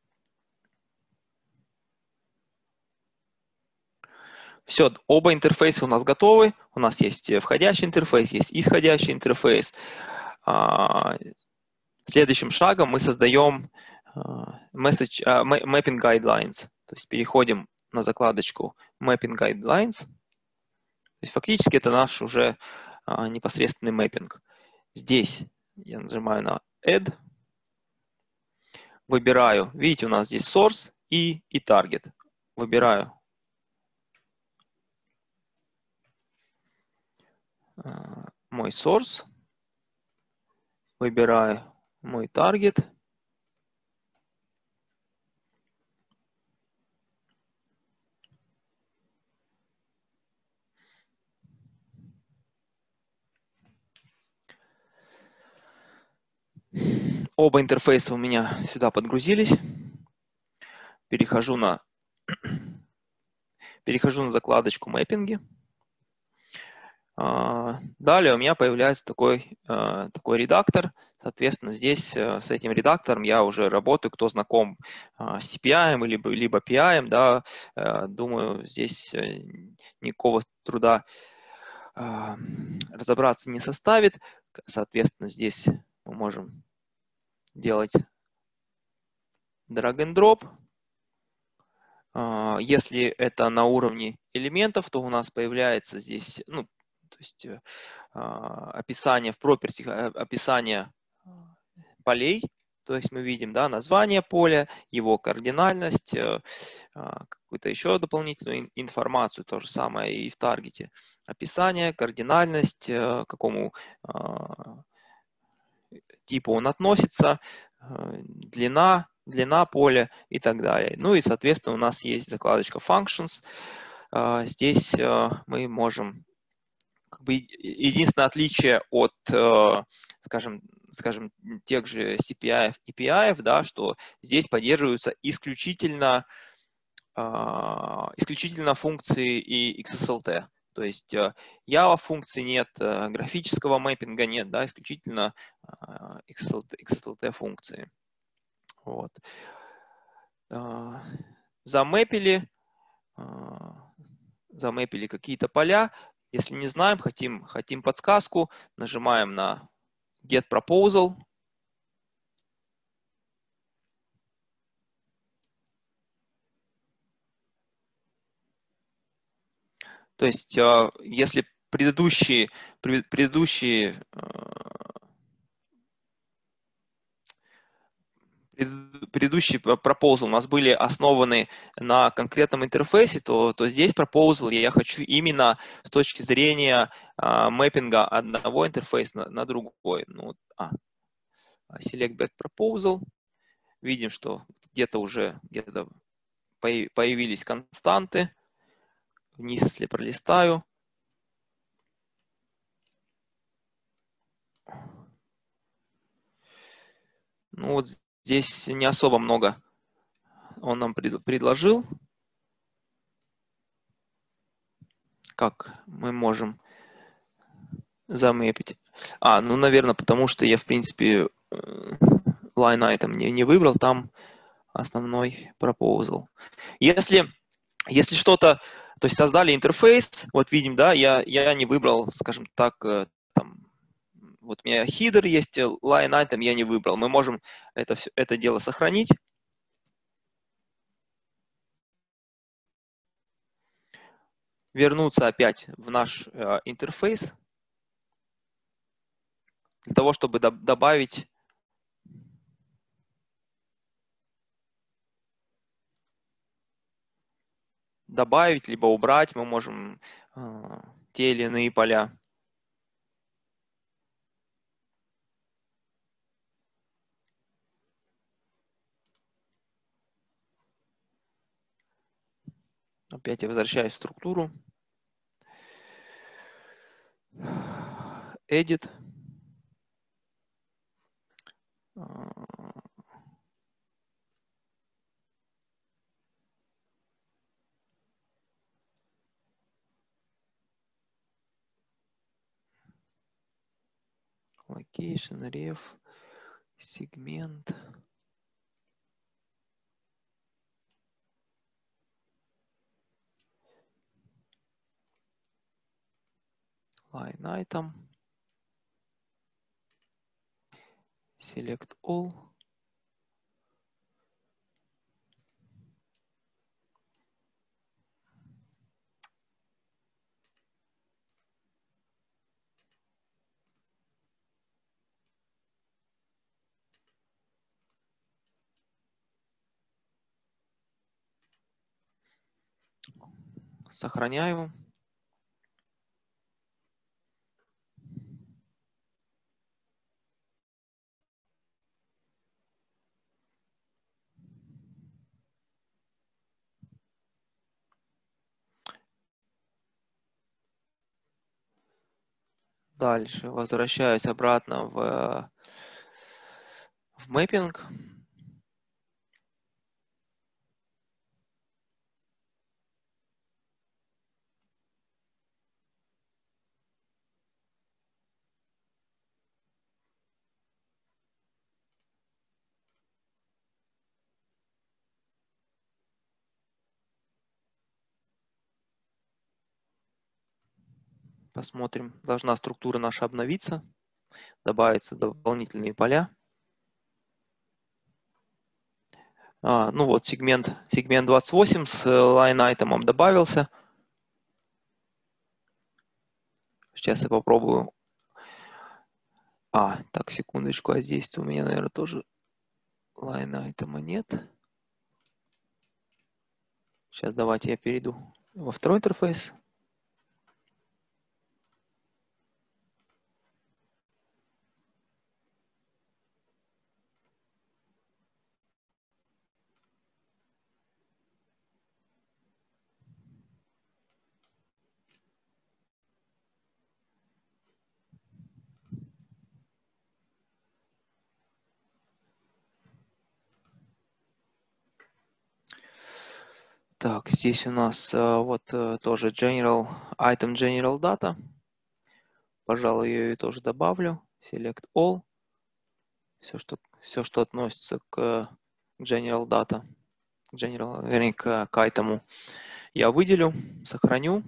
Все, оба интерфейса у нас готовы. У нас есть входящий интерфейс, есть исходящий интерфейс. А, следующим шагом мы создаем message, uh, Mapping Guidelines. То есть переходим на закладочку Mapping Guidelines. То есть фактически это наш уже а, непосредственный мэппинг. Здесь я нажимаю на Add. Выбираю, видите, у нас здесь Source и, и Target. Выбираю а, мой Source. Выбираю мой Target. Оба интерфейса у меня сюда подгрузились. Перехожу на, перехожу на закладочку мэппинги. Далее у меня появляется такой, такой редактор. Соответственно, здесь с этим редактором я уже работаю. Кто знаком с си пи ай либо, либо пи ай, да, думаю, здесь никакого труда разобраться не составит. Соответственно, здесь мы можем делать drag and drop. Если это на уровне элементов, то у нас появляется здесь, ну, то есть описание в property, описание полей. То есть мы видим, да, название поля, его кардинальность, какую-то еще дополнительную информацию, то же самое и в таргете. Описание, кардинальность, к какому типу он относится, длина, длина поля и так далее. Ну и, соответственно, у нас есть закладочка Functions. Здесь мы можем, как бы, единственное отличие от, скажем, скажем, тех же си пи ай и пи ай, да, что здесь поддерживаются исключительно, исключительно функции и икс эс эл ти. То есть Java функций нет, графического мэппинга нет, да, исключительно икс эс эл ти, икс эс эл ти функции. Вот. Замэпили, замэпили какие-то поля. Если не знаем, хотим, хотим подсказку, нажимаем на getProposal. То есть, если предыдущие, предыдущие, предыдущие proposal у нас были основаны на конкретном интерфейсе, то, то здесь proposal я хочу именно с точки зрения а, мэппинга одного интерфейса на, на другой. Ну, а, select best proposal. Видим, что где-то уже где-то появились константы. Вниз, если пролистаю. Ну вот здесь не особо много он нам пред, предложил. Как мы можем замэпить? А, ну, наверное, потому что я, в принципе, line item не, не выбрал, там основной proposal. Если, если что-то, то есть создали интерфейс, вот видим, да, я, я не выбрал, скажем так, там, вот у меня header есть, line item я не выбрал. Мы можем это, все, это дело сохранить. Вернуться опять в наш э, интерфейс для того, чтобы до, добавить добавить, либо убрать, мы можем э, те или иные поля. Опять я возвращаюсь в структуру. Edit. Location, ref, сегмент. Line item. Select all. Сохраняю. Дальше возвращаюсь обратно в, в мэппинг. Посмотрим. Должна структура наша обновиться. Добавятся дополнительные поля. А, ну вот, сегмент, сегмент двадцать восемь с line item добавился. Сейчас я попробую. А, так, секундочку, а здесь у меня, наверное, тоже line item нет. Сейчас давайте я перейду во второй интерфейс. Так, здесь у нас вот тоже general, item general data. Пожалуй, я ее тоже добавлю. Select all. Все, что, все, что относится к general data, general, вернее, к, к айтему, я выделю, сохраню.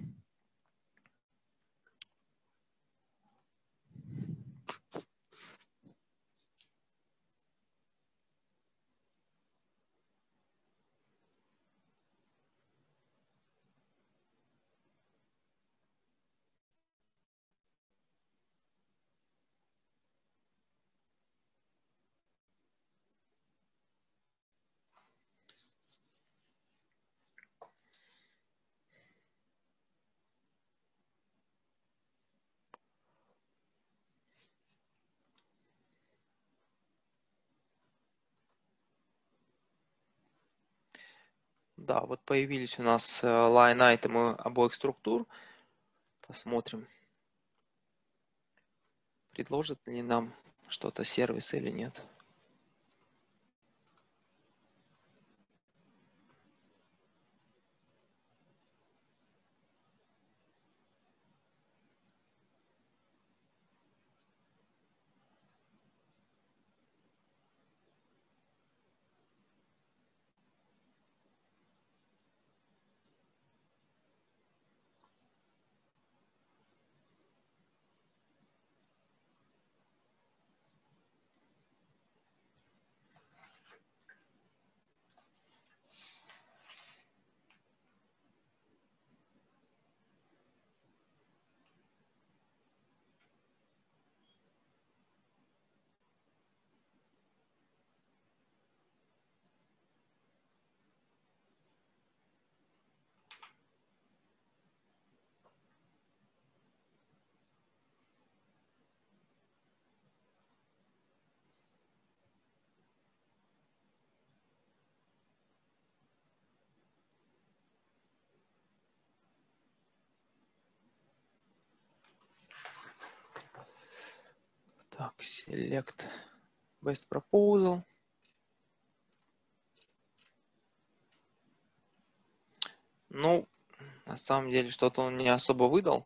Да, вот появились у нас line-айтемы обоих структур. Посмотрим, предложит ли нам что-то сервис или нет. Так, select best proposal. Ну, на самом деле, что-то он не особо выдал.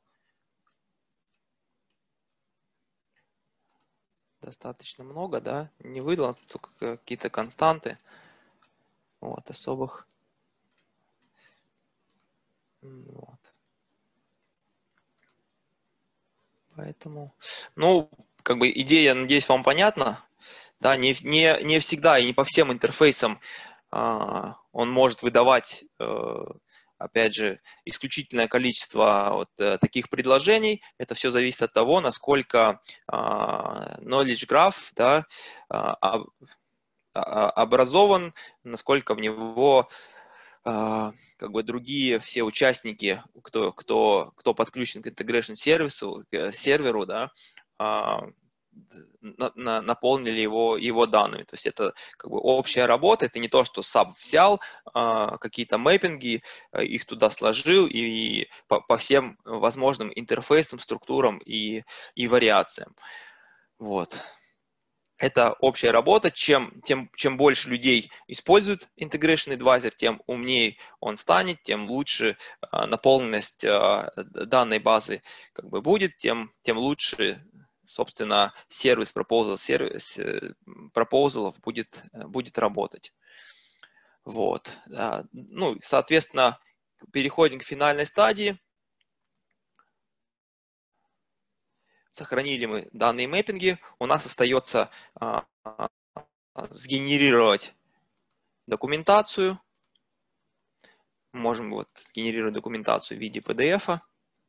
Достаточно много, да? Не выдал, только какие-то константы. Вот, особых. Вот. Поэтому, ну, как бы идея, надеюсь, вам понятна. Да, не, не, не всегда и не по всем интерфейсам а, он может выдавать, а, опять же, исключительное количество вот а, таких предложений. Это все зависит от того, насколько а, knowledge graph, да, а, а, образован, насколько в него а, как бы другие все участники, кто, кто, кто подключен к integration сервису, к серверу, да, а, на, на, наполнили его, его данными. То есть это как бы общая работа, это не то, что саб взял а, какие-то мэппинги, их туда сложил и, и по, по всем возможным интерфейсам, структурам и, и вариациям. Вот. Это общая работа. Чем, тем, чем больше людей используют Integration Advisor, тем умнее он станет, тем лучше а, наполненность а, данной базы как бы будет, тем, тем лучше, собственно, сервис proposal, сервис пропозалов будет, будет работать. Вот. Ну, соответственно, переходим к финальной стадии. Сохранили мы данные мэппинги. У нас остается а, сгенерировать документацию. Можем вот сгенерировать документацию в виде пи ди эф.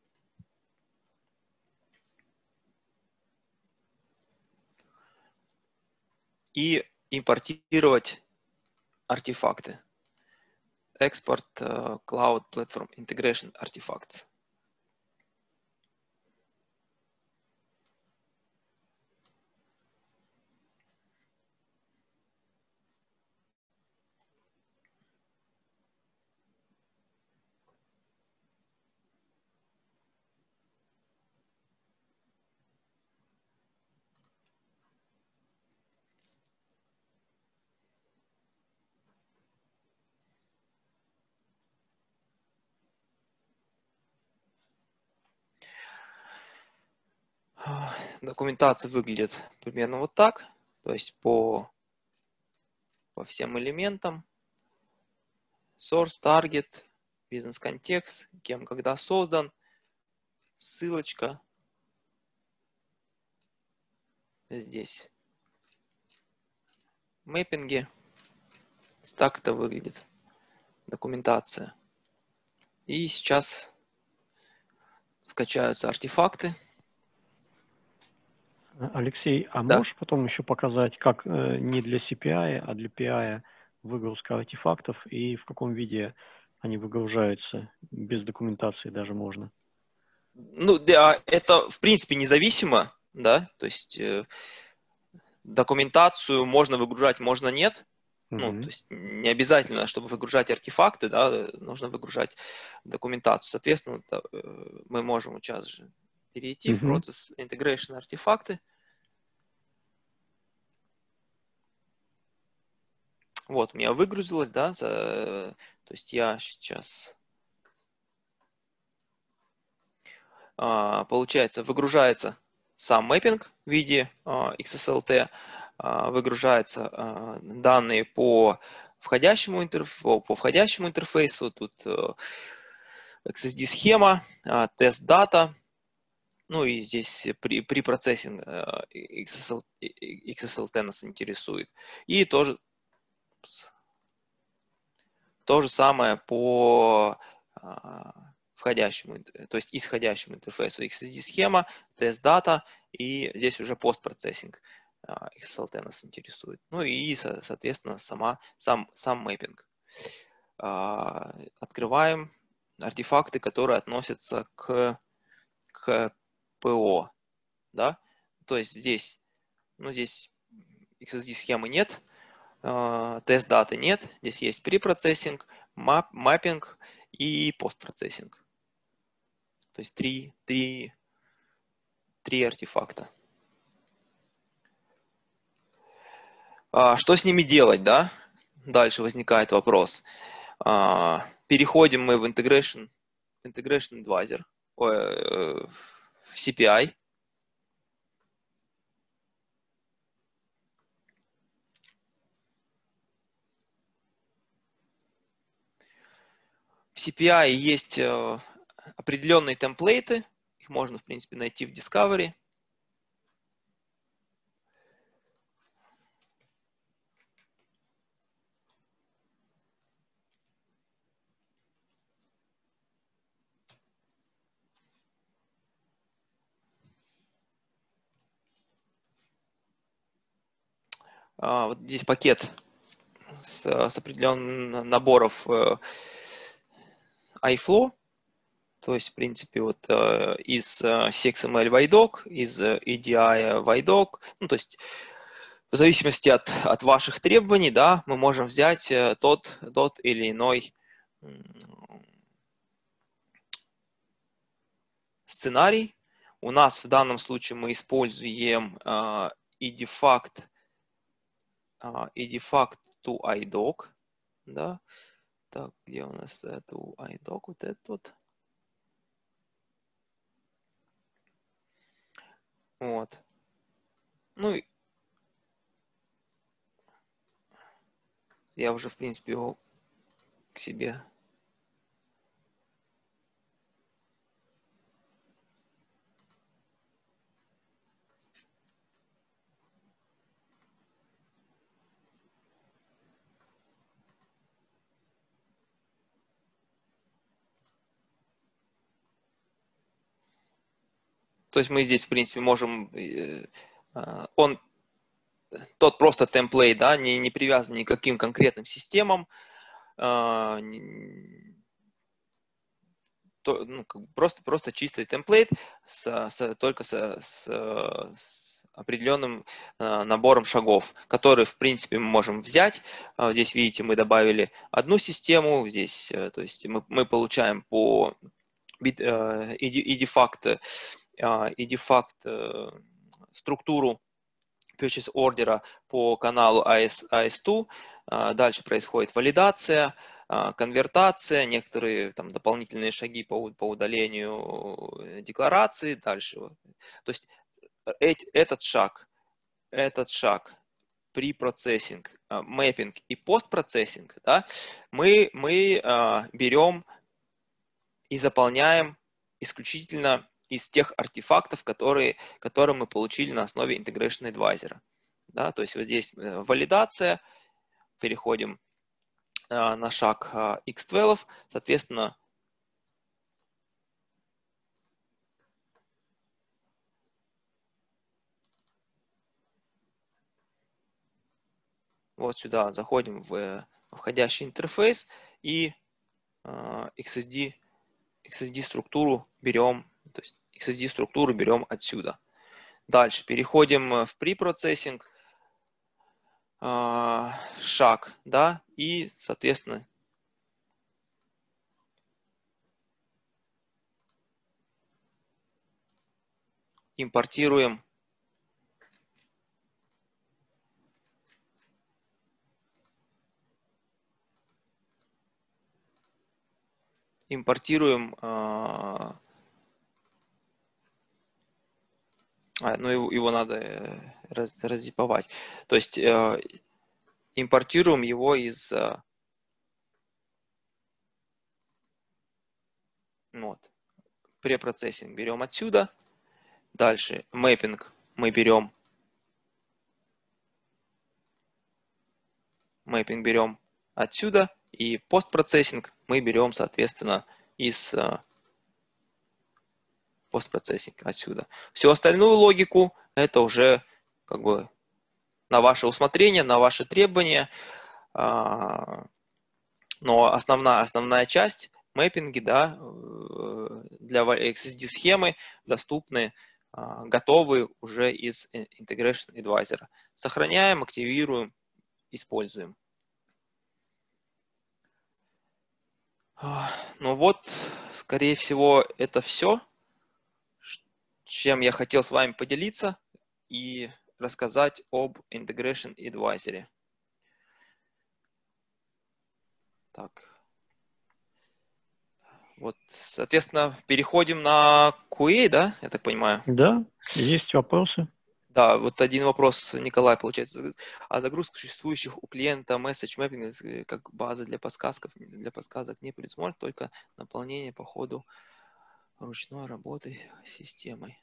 И импортировать артефакты. Export uh, Cloud Platform Integration Artifacts. Документация выглядит примерно вот так. То есть по, по всем элементам. Source, target, бизнес-контекст, кем, когда создан, ссылочка. Здесь мэппинги. Так это выглядит. Документация. И сейчас скачаются артефакты. Алексей, а Да. можешь потом еще показать, как э, не для си пи ай, а для пи ай выгрузка артефактов и в каком виде они выгружаются? Без документации даже можно. Ну, да, это в принципе независимо, да, то есть э, документацию можно выгружать, можно нет. Ну, Мгм. то есть не обязательно, чтобы выгружать артефакты, да, нужно выгружать документацию. Соответственно, да, э, мы можем сейчас же перейти в Мгм. процесс integration артефакты. Вот, у меня выгрузилось, да, за, то есть я сейчас, а, получается, выгружается сам мэппинг в виде а, икс эс эл ти, а, выгружаются а, данные по входящему, интерф... по входящему интерфейсу, тут а, икс эс ди-схема, а, тест-дата, ну и здесь при, при процессинг а, икс эс эл, икс эс эл ти нас интересует. И тоже, то же самое по а, входящему, то есть исходящему интерфейсу икс эс ди-схема, тест-дата, и здесь уже постпроцессинг икс эс эл ти нас интересует. Ну и, соответственно, сама, сам, сам мэппинг. А, открываем артефакты, которые относятся к, к ПО. Да? То есть здесь, ну, здесь икс эс ди-схемы нет, тест-даты нет, здесь есть препроцессинг, мап, маппинг и постпроцессинг. То есть три, три, три артефакта. А, что с ними делать, да? Дальше возникает вопрос. А, переходим мы в Integration, Integration Advisor, ой, в си пи ай. В си пи ай есть определенные темплейты, их можно, в принципе, найти в Discovery. А, вот здесь пакет с, с определенным наборов iFlow, то есть, в принципе, вот из си экс эм эль вайдок, из и ди ай вайдок, ну, то есть, в зависимости от, от ваших требований, да, мы можем взять тот, тот или иной сценарий. У нас в данном случае мы используем uh, edfact, uh, edfact to idoc, да. Так, где у нас это idoc, вот этот вот. Вот. Ну, я уже, в принципе, его к себе. То есть мы здесь, в принципе, можем... Он, тот просто темплейт, да, не, не привязан ни к каким конкретным системам. То, ну, просто, просто чистый темплейт с, с, только с, с, с определенным набором шагов, которые, в принципе, мы можем взять. Здесь, видите, мы добавили одну систему. Здесь, то есть мы, мы получаем по edfact, edfact структуру purchase order по каналу эй эс два. Дальше происходит валидация, конвертация, некоторые там дополнительные шаги по, по удалению декларации. Дальше. То есть этот шаг, этот шаг, препроцессинг, мэппинг и постпроцессинг, да, мы, мы берем и заполняем исключительно из тех артефактов, которые, которые мы получили на основе Integration Advisor. Да, то есть вот здесь валидация, переходим а, на шаг а, икс двенадцать, соответственно, вот сюда заходим в входящий интерфейс и а, икс эс ди, икс эс ди структуру берем, то есть икс эс ди структуру берем отсюда. Дальше переходим в препроцессинг. шаг, да, и, соответственно, импортируем импортируем, а, ну его, его надо раз, раззиповать. То есть э, импортируем его из э, вот, препроцессинг берем отсюда. Дальше мэппинг мы берем мэппинг берем отсюда. И постпроцессинг мы берем, соответственно, из э, постпроцессинг отсюда. Всю остальную логику это уже как бы на ваше усмотрение, на ваши требования. Но основная, основная часть мэппинги, да, для икс эс ди схемы доступны, готовы уже из Integration Advisor. Сохраняем, активируем, используем. Ну вот, скорее всего, это все, чем я хотел с вами поделиться и рассказать об Integration Advisor. Так. Вот, соответственно, переходим на кью эй, да, я так понимаю? Да, есть вопросы. Да, вот один вопрос, Николай, получается. А загрузка существующих у клиента message mapping как база для подсказок, для подсказок не предусмотрена, только наполнение по ходу ручной работы системой.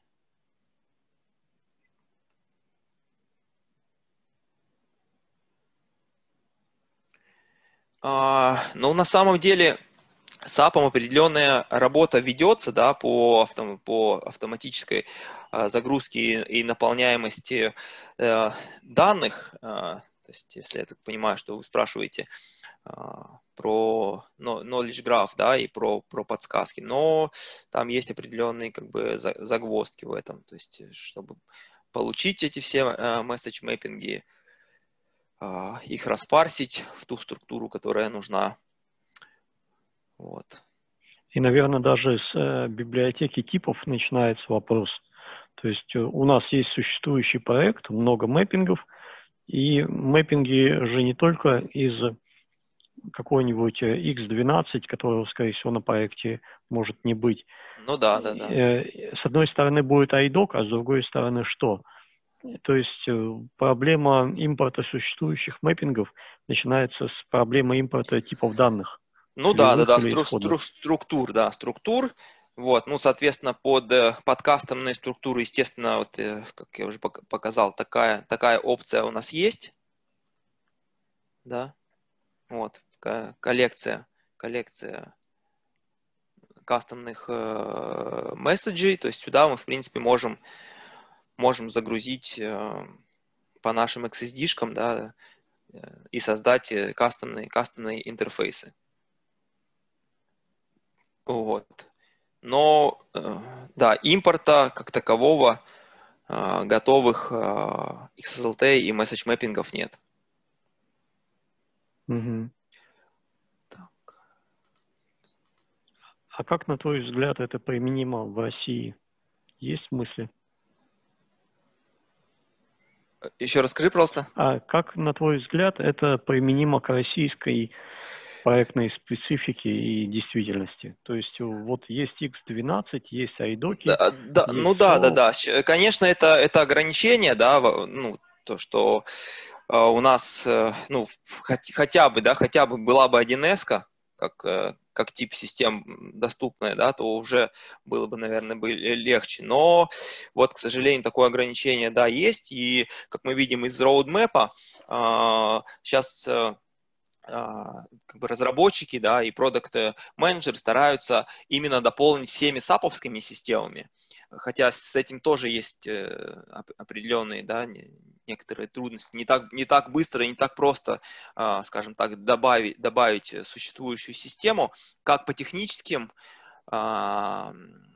А, ну, на самом деле, сапом определенная работа ведется, да, по, автом, по автоматической а, загрузке и, и наполняемости э, данных. А, то есть, если я так понимаю, что вы спрашиваете а, про knowledge graph, да, и про, про подсказки, но там есть определенные как бы загвоздки в этом. То есть, чтобы получить эти все а, message mapping, а, их распарсить в ту структуру, которая нужна. Вот. И, наверное, даже с э, библиотеки типов начинается вопрос. То есть у нас есть существующий проект, много мэппингов, и мэппинги же не только из какой-нибудь икс двенадцать, которого, скорее всего, на проекте может не быть. Ну да, да, да. С одной стороны будет айдок, а с другой стороны что? То есть проблема импорта существующих мэппингов начинается с проблемы импорта типов данных. Ну да, да, да, стру стру структур, да, структур. Вот, ну, соответственно, под, под кастомные структуры, естественно, вот, как я уже показал, такая, такая опция у нас есть. Да, вот, коллекция, коллекция кастомных э, месседжей. То есть сюда мы, в принципе, можем, можем загрузить э, по нашим икс эс ди-шкам, да, и создать кастомные, кастомные интерфейсы. Вот. Но, да, импорта как такового готовых икс эс эл ти и message мэппингов нет. Угу. Так. А как, на твой взгляд, это применимо в России? Есть мысли? Еще раз скажи, пожалуйста. А как, на твой взгляд, это применимо к российской проектной специфике и действительности? То есть вот есть икс двенадцать, есть айдоки. Да, да, есть ну да, да, да. Конечно, это, это ограничение, да, ну, то, что э, у нас, э, ну, хоть, хотя бы, да, хотя бы была бы один эс-ка, как, э, как тип систем доступная, да, то уже было бы, наверное, бы легче. Но вот, к сожалению, такое ограничение, да, есть. И, как мы видим из роудмэпа, э, сейчас... Э, как бы разработчики, да, и продакт-менеджеры стараются именно дополнить всеми саповскими системами, хотя с этим тоже есть определенные, да, некоторые трудности. Не так, не так быстро, не так просто, скажем так, добавить, добавить существующую систему, как по техническим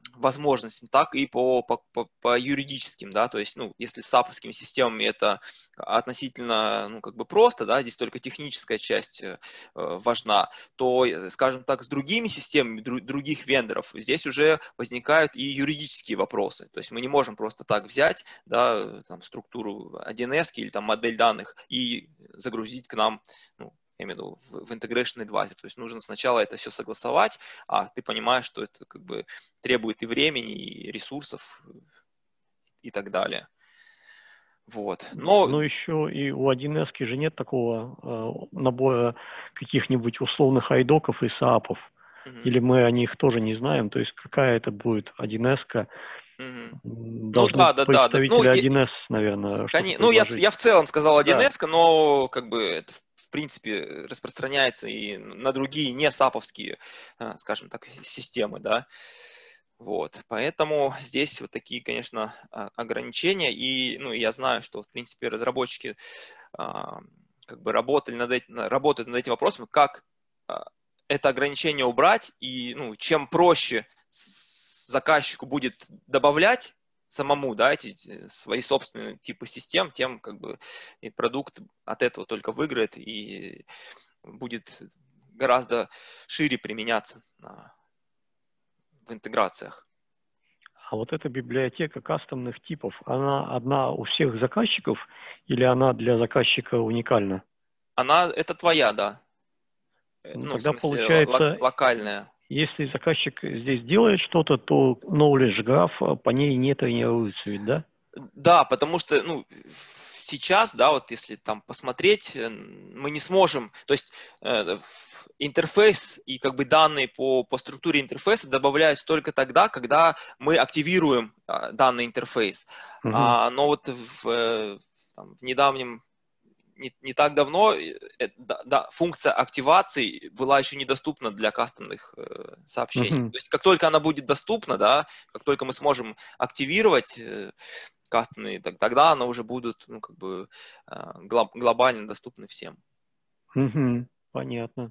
возможностям, так и по, по, по, по юридическим, да, то есть, ну, если с саповскими системами это относительно, ну, как бы просто, да, здесь только техническая часть э, важна, то, скажем так, с другими системами дру, других вендоров здесь уже возникают и юридические вопросы, то есть мы не можем просто так взять, да, там, структуру один эс или там модель данных и загрузить к нам, ну, я имею в виду в, в Integration Advisor. То есть нужно сначала это все согласовать, а ты понимаешь, что это как бы требует и времени, и ресурсов, и так далее. Вот. Но... Но еще и у один эс же нет такого э, набора каких-нибудь условных айдоков и саапов. Угу. Или мы о них тоже не знаем, то есть какая это будет один эс-ка. Угу. Должны Ну да, да, да, да. Ну, представители один эс, наверное, что-то конечно, ну я, предложить. я в целом сказал один Да. эс, но как бы это в принципе распространяется и на другие не саповские, скажем так, системы, да. Вот, поэтому здесь вот такие, конечно, ограничения, и, ну, я знаю, что, в принципе, разработчики а, как бы работали над этим, работают над этим вопросом, как а, это ограничение убрать, и, ну, чем проще заказчику будет добавлять самому, да, эти свои собственные типы систем, тем, как бы, и продукт от этого только выиграет и будет гораздо шире применяться на в интеграциях. А вот эта библиотека кастомных типов, она одна у всех заказчиков или она для заказчика уникальна? Она, это твоя, да. Ну, Ну, в тогда смысле, лок, получается, локальная. если заказчик здесь делает что-то, то knowledge graph по ней не тренируется, ведь, да? Да, потому что, ну, сейчас, да, вот если там посмотреть, мы не сможем, то есть э, интерфейс и как бы данные по, по структуре интерфейса добавляются только тогда, когда мы активируем э, данный интерфейс. Угу. А, но вот в, э, там, в недавнем Не, не так давно э, да, да, функция активации была еще недоступна для кастомных э, сообщений. Угу. То есть как только она будет доступна, да, как только мы сможем активировать э, кастомные, так, тогда она уже будут, ну, как бы э, глоб, глобально доступны всем. Угу. Понятно.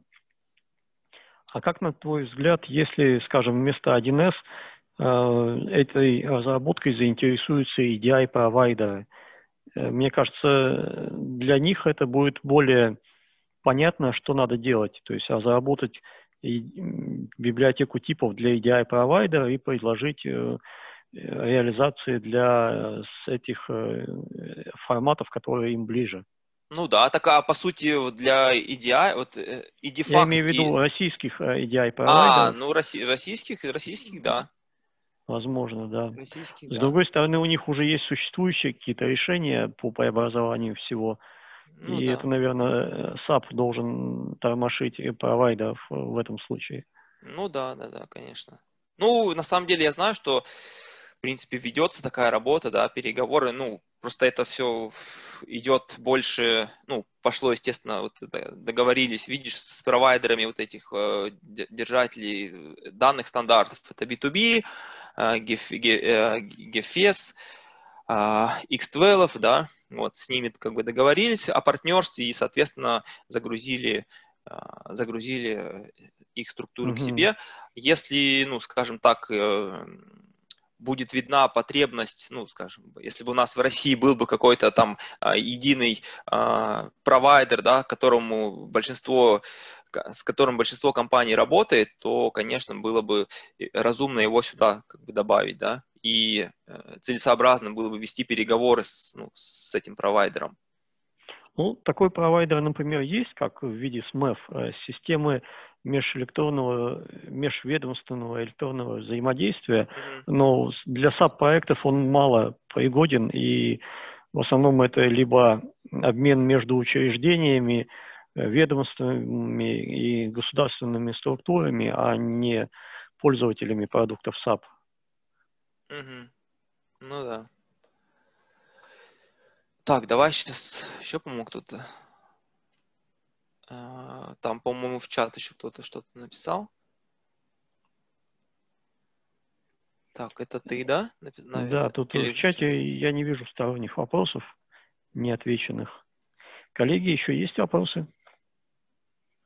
А как, на твой взгляд, если, скажем, вместо один эс э, этой разработкой заинтересуются и ди ай-провайдеры? Мне кажется, для них это будет более понятно, что надо делать. То есть разработать библиотеку типов для и ди ай-провайдера и предложить реализации для этих форматов, которые им ближе. Ну да, так а по сути для и ди ай, вот и ди Я факт имею в виду и... российских и ди А, ай-провайдеров. ну российских, российских, да. Возможно, да. Российских, С да. другой стороны, у них уже есть существующие какие-то решения по преобразованию всего. Ну И да. это, наверное, сап должен тормошить провайдеров в этом случае. Ну да, да, да, конечно. Ну, на самом деле я знаю, что, в принципе, ведется такая работа, да, переговоры, ну, просто это все идет больше, ну, пошло, естественно, вот договорились, видишь, с провайдерами вот этих э, держателей данных стандартов, это би ту би, э, геф, э, гефес, э, икс двенадцать, да, вот, с ними как бы договорились о партнерстве и, соответственно, загрузили, э, загрузили их структуру к себе. Если, ну, скажем так, будет видна потребность, ну, скажем, если бы у нас в России был бы какой-то там единый провайдер, да, которому большинство, с которым большинство компаний работает, то, конечно, было бы разумно его сюда как бы добавить, да, и целесообразно было бы вести переговоры с, ну, с этим провайдером. Ну, такой провайдер, например, есть, как в виде смэф, системы межэлектронного, межведомственного электронного взаимодействия, mm-hmm. но для саб-проектов он мало пригоден, и в основном это либо обмен между учреждениями, ведомствами и государственными структурами, а не пользователями продуктов саб. Mm-hmm. Ну да. Так, давай сейчас еще, по-моему, кто-то... Там, по-моему, в чат еще кто-то что-то написал. Так, это ты, да? Да, тут Или... в чате сейчас... я не вижу сторонних вопросов, не отвеченных. Коллеги, еще есть вопросы?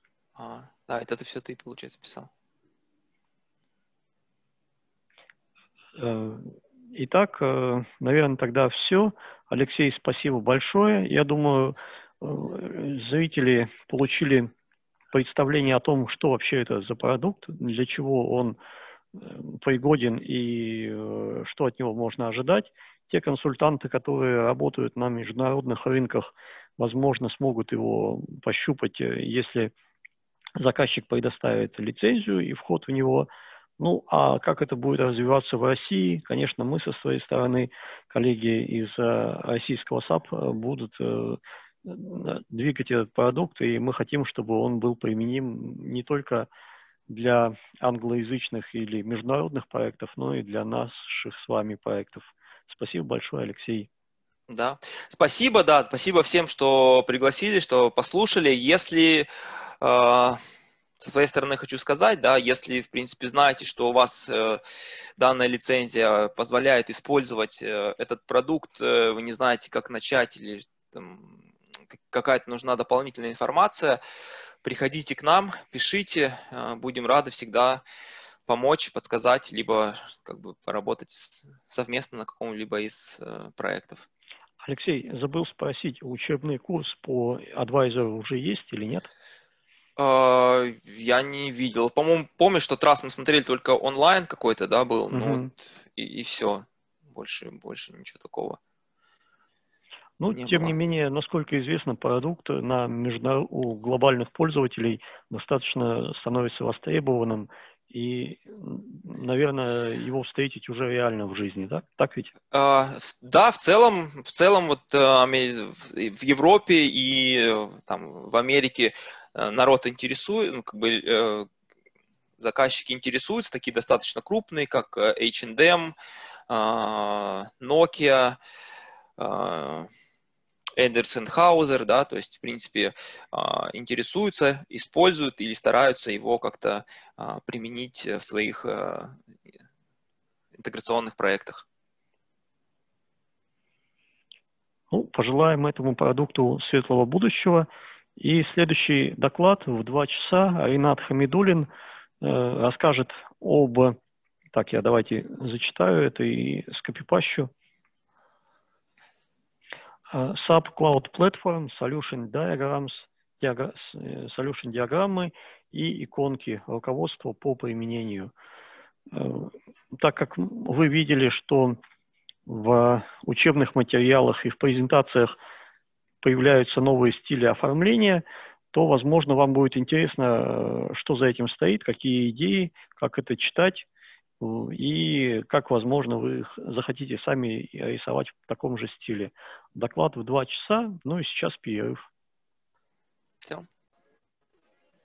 А, да, это ты все ты, получается, писал. Итак, наверное, тогда все. Алексей, спасибо большое. Я думаю, зрители получили представление о том, что вообще это за продукт, для чего он пригоден и что от него можно ожидать. Те консультанты, которые работают на международных рынках, возможно, смогут его пощупать, если заказчик предоставит лицензию и вход в него. Ну, а как это будет развиваться в России, конечно, мы со своей стороны, коллеги из российского САП, будут двигать этот продукт, и мы хотим, чтобы он был применим не только для англоязычных или международных проектов, но и для наших с вами проектов. Спасибо большое, Алексей. Да, спасибо, да, спасибо всем, что пригласили, что послушали. Если... Э Со своей стороны хочу сказать, да, если, в принципе, знаете, что у вас э, данная лицензия позволяет использовать э, этот продукт, э, вы не знаете, как начать или там, какая-то нужна дополнительная информация, приходите к нам, пишите, э, будем рады всегда помочь, подсказать, либо как бы поработать совместно на каком-либо из э, проектов. Алексей, забыл спросить, учебный курс по Advisor уже есть или нет? Я не видел. По-моему, помнишь, что раз мы смотрели только онлайн какой-то, да, был, Угу. ну и, и все. Больше, больше ничего такого. Ну, не тем было. не менее, насколько известно, продукт на международ... у глобальных пользователей достаточно становится востребованным, и, наверное, его встретить уже реально в жизни, да? Так ведь? А, да, в целом, в целом вот в Европе и там в Америке народ интересует, ну, как бы заказчики интересуются, такие достаточно крупные, как эйч энд эм, Nokia, Эндерсон Хаузер, да, то есть, в принципе, интересуются, используют или стараются его как-то применить в своих интеграционных проектах. Ну, пожелаем этому продукту светлого будущего. И следующий доклад в два часа Ринат Хамидуллин э, расскажет об... Так, я давайте зачитаю это и скопипащу. Uh, SAP Cloud Platform, Solution Diagrams, диагра... Solution диаграммы и иконки, руководство по применению. Uh, так как вы видели, что в учебных материалах и в презентациях появляются новые стили оформления, то, возможно, вам будет интересно, что за этим стоит, какие идеи, как это читать, и как, возможно, вы захотите сами рисовать в таком же стиле. Доклад в два часа, ну и сейчас перерыв. Все.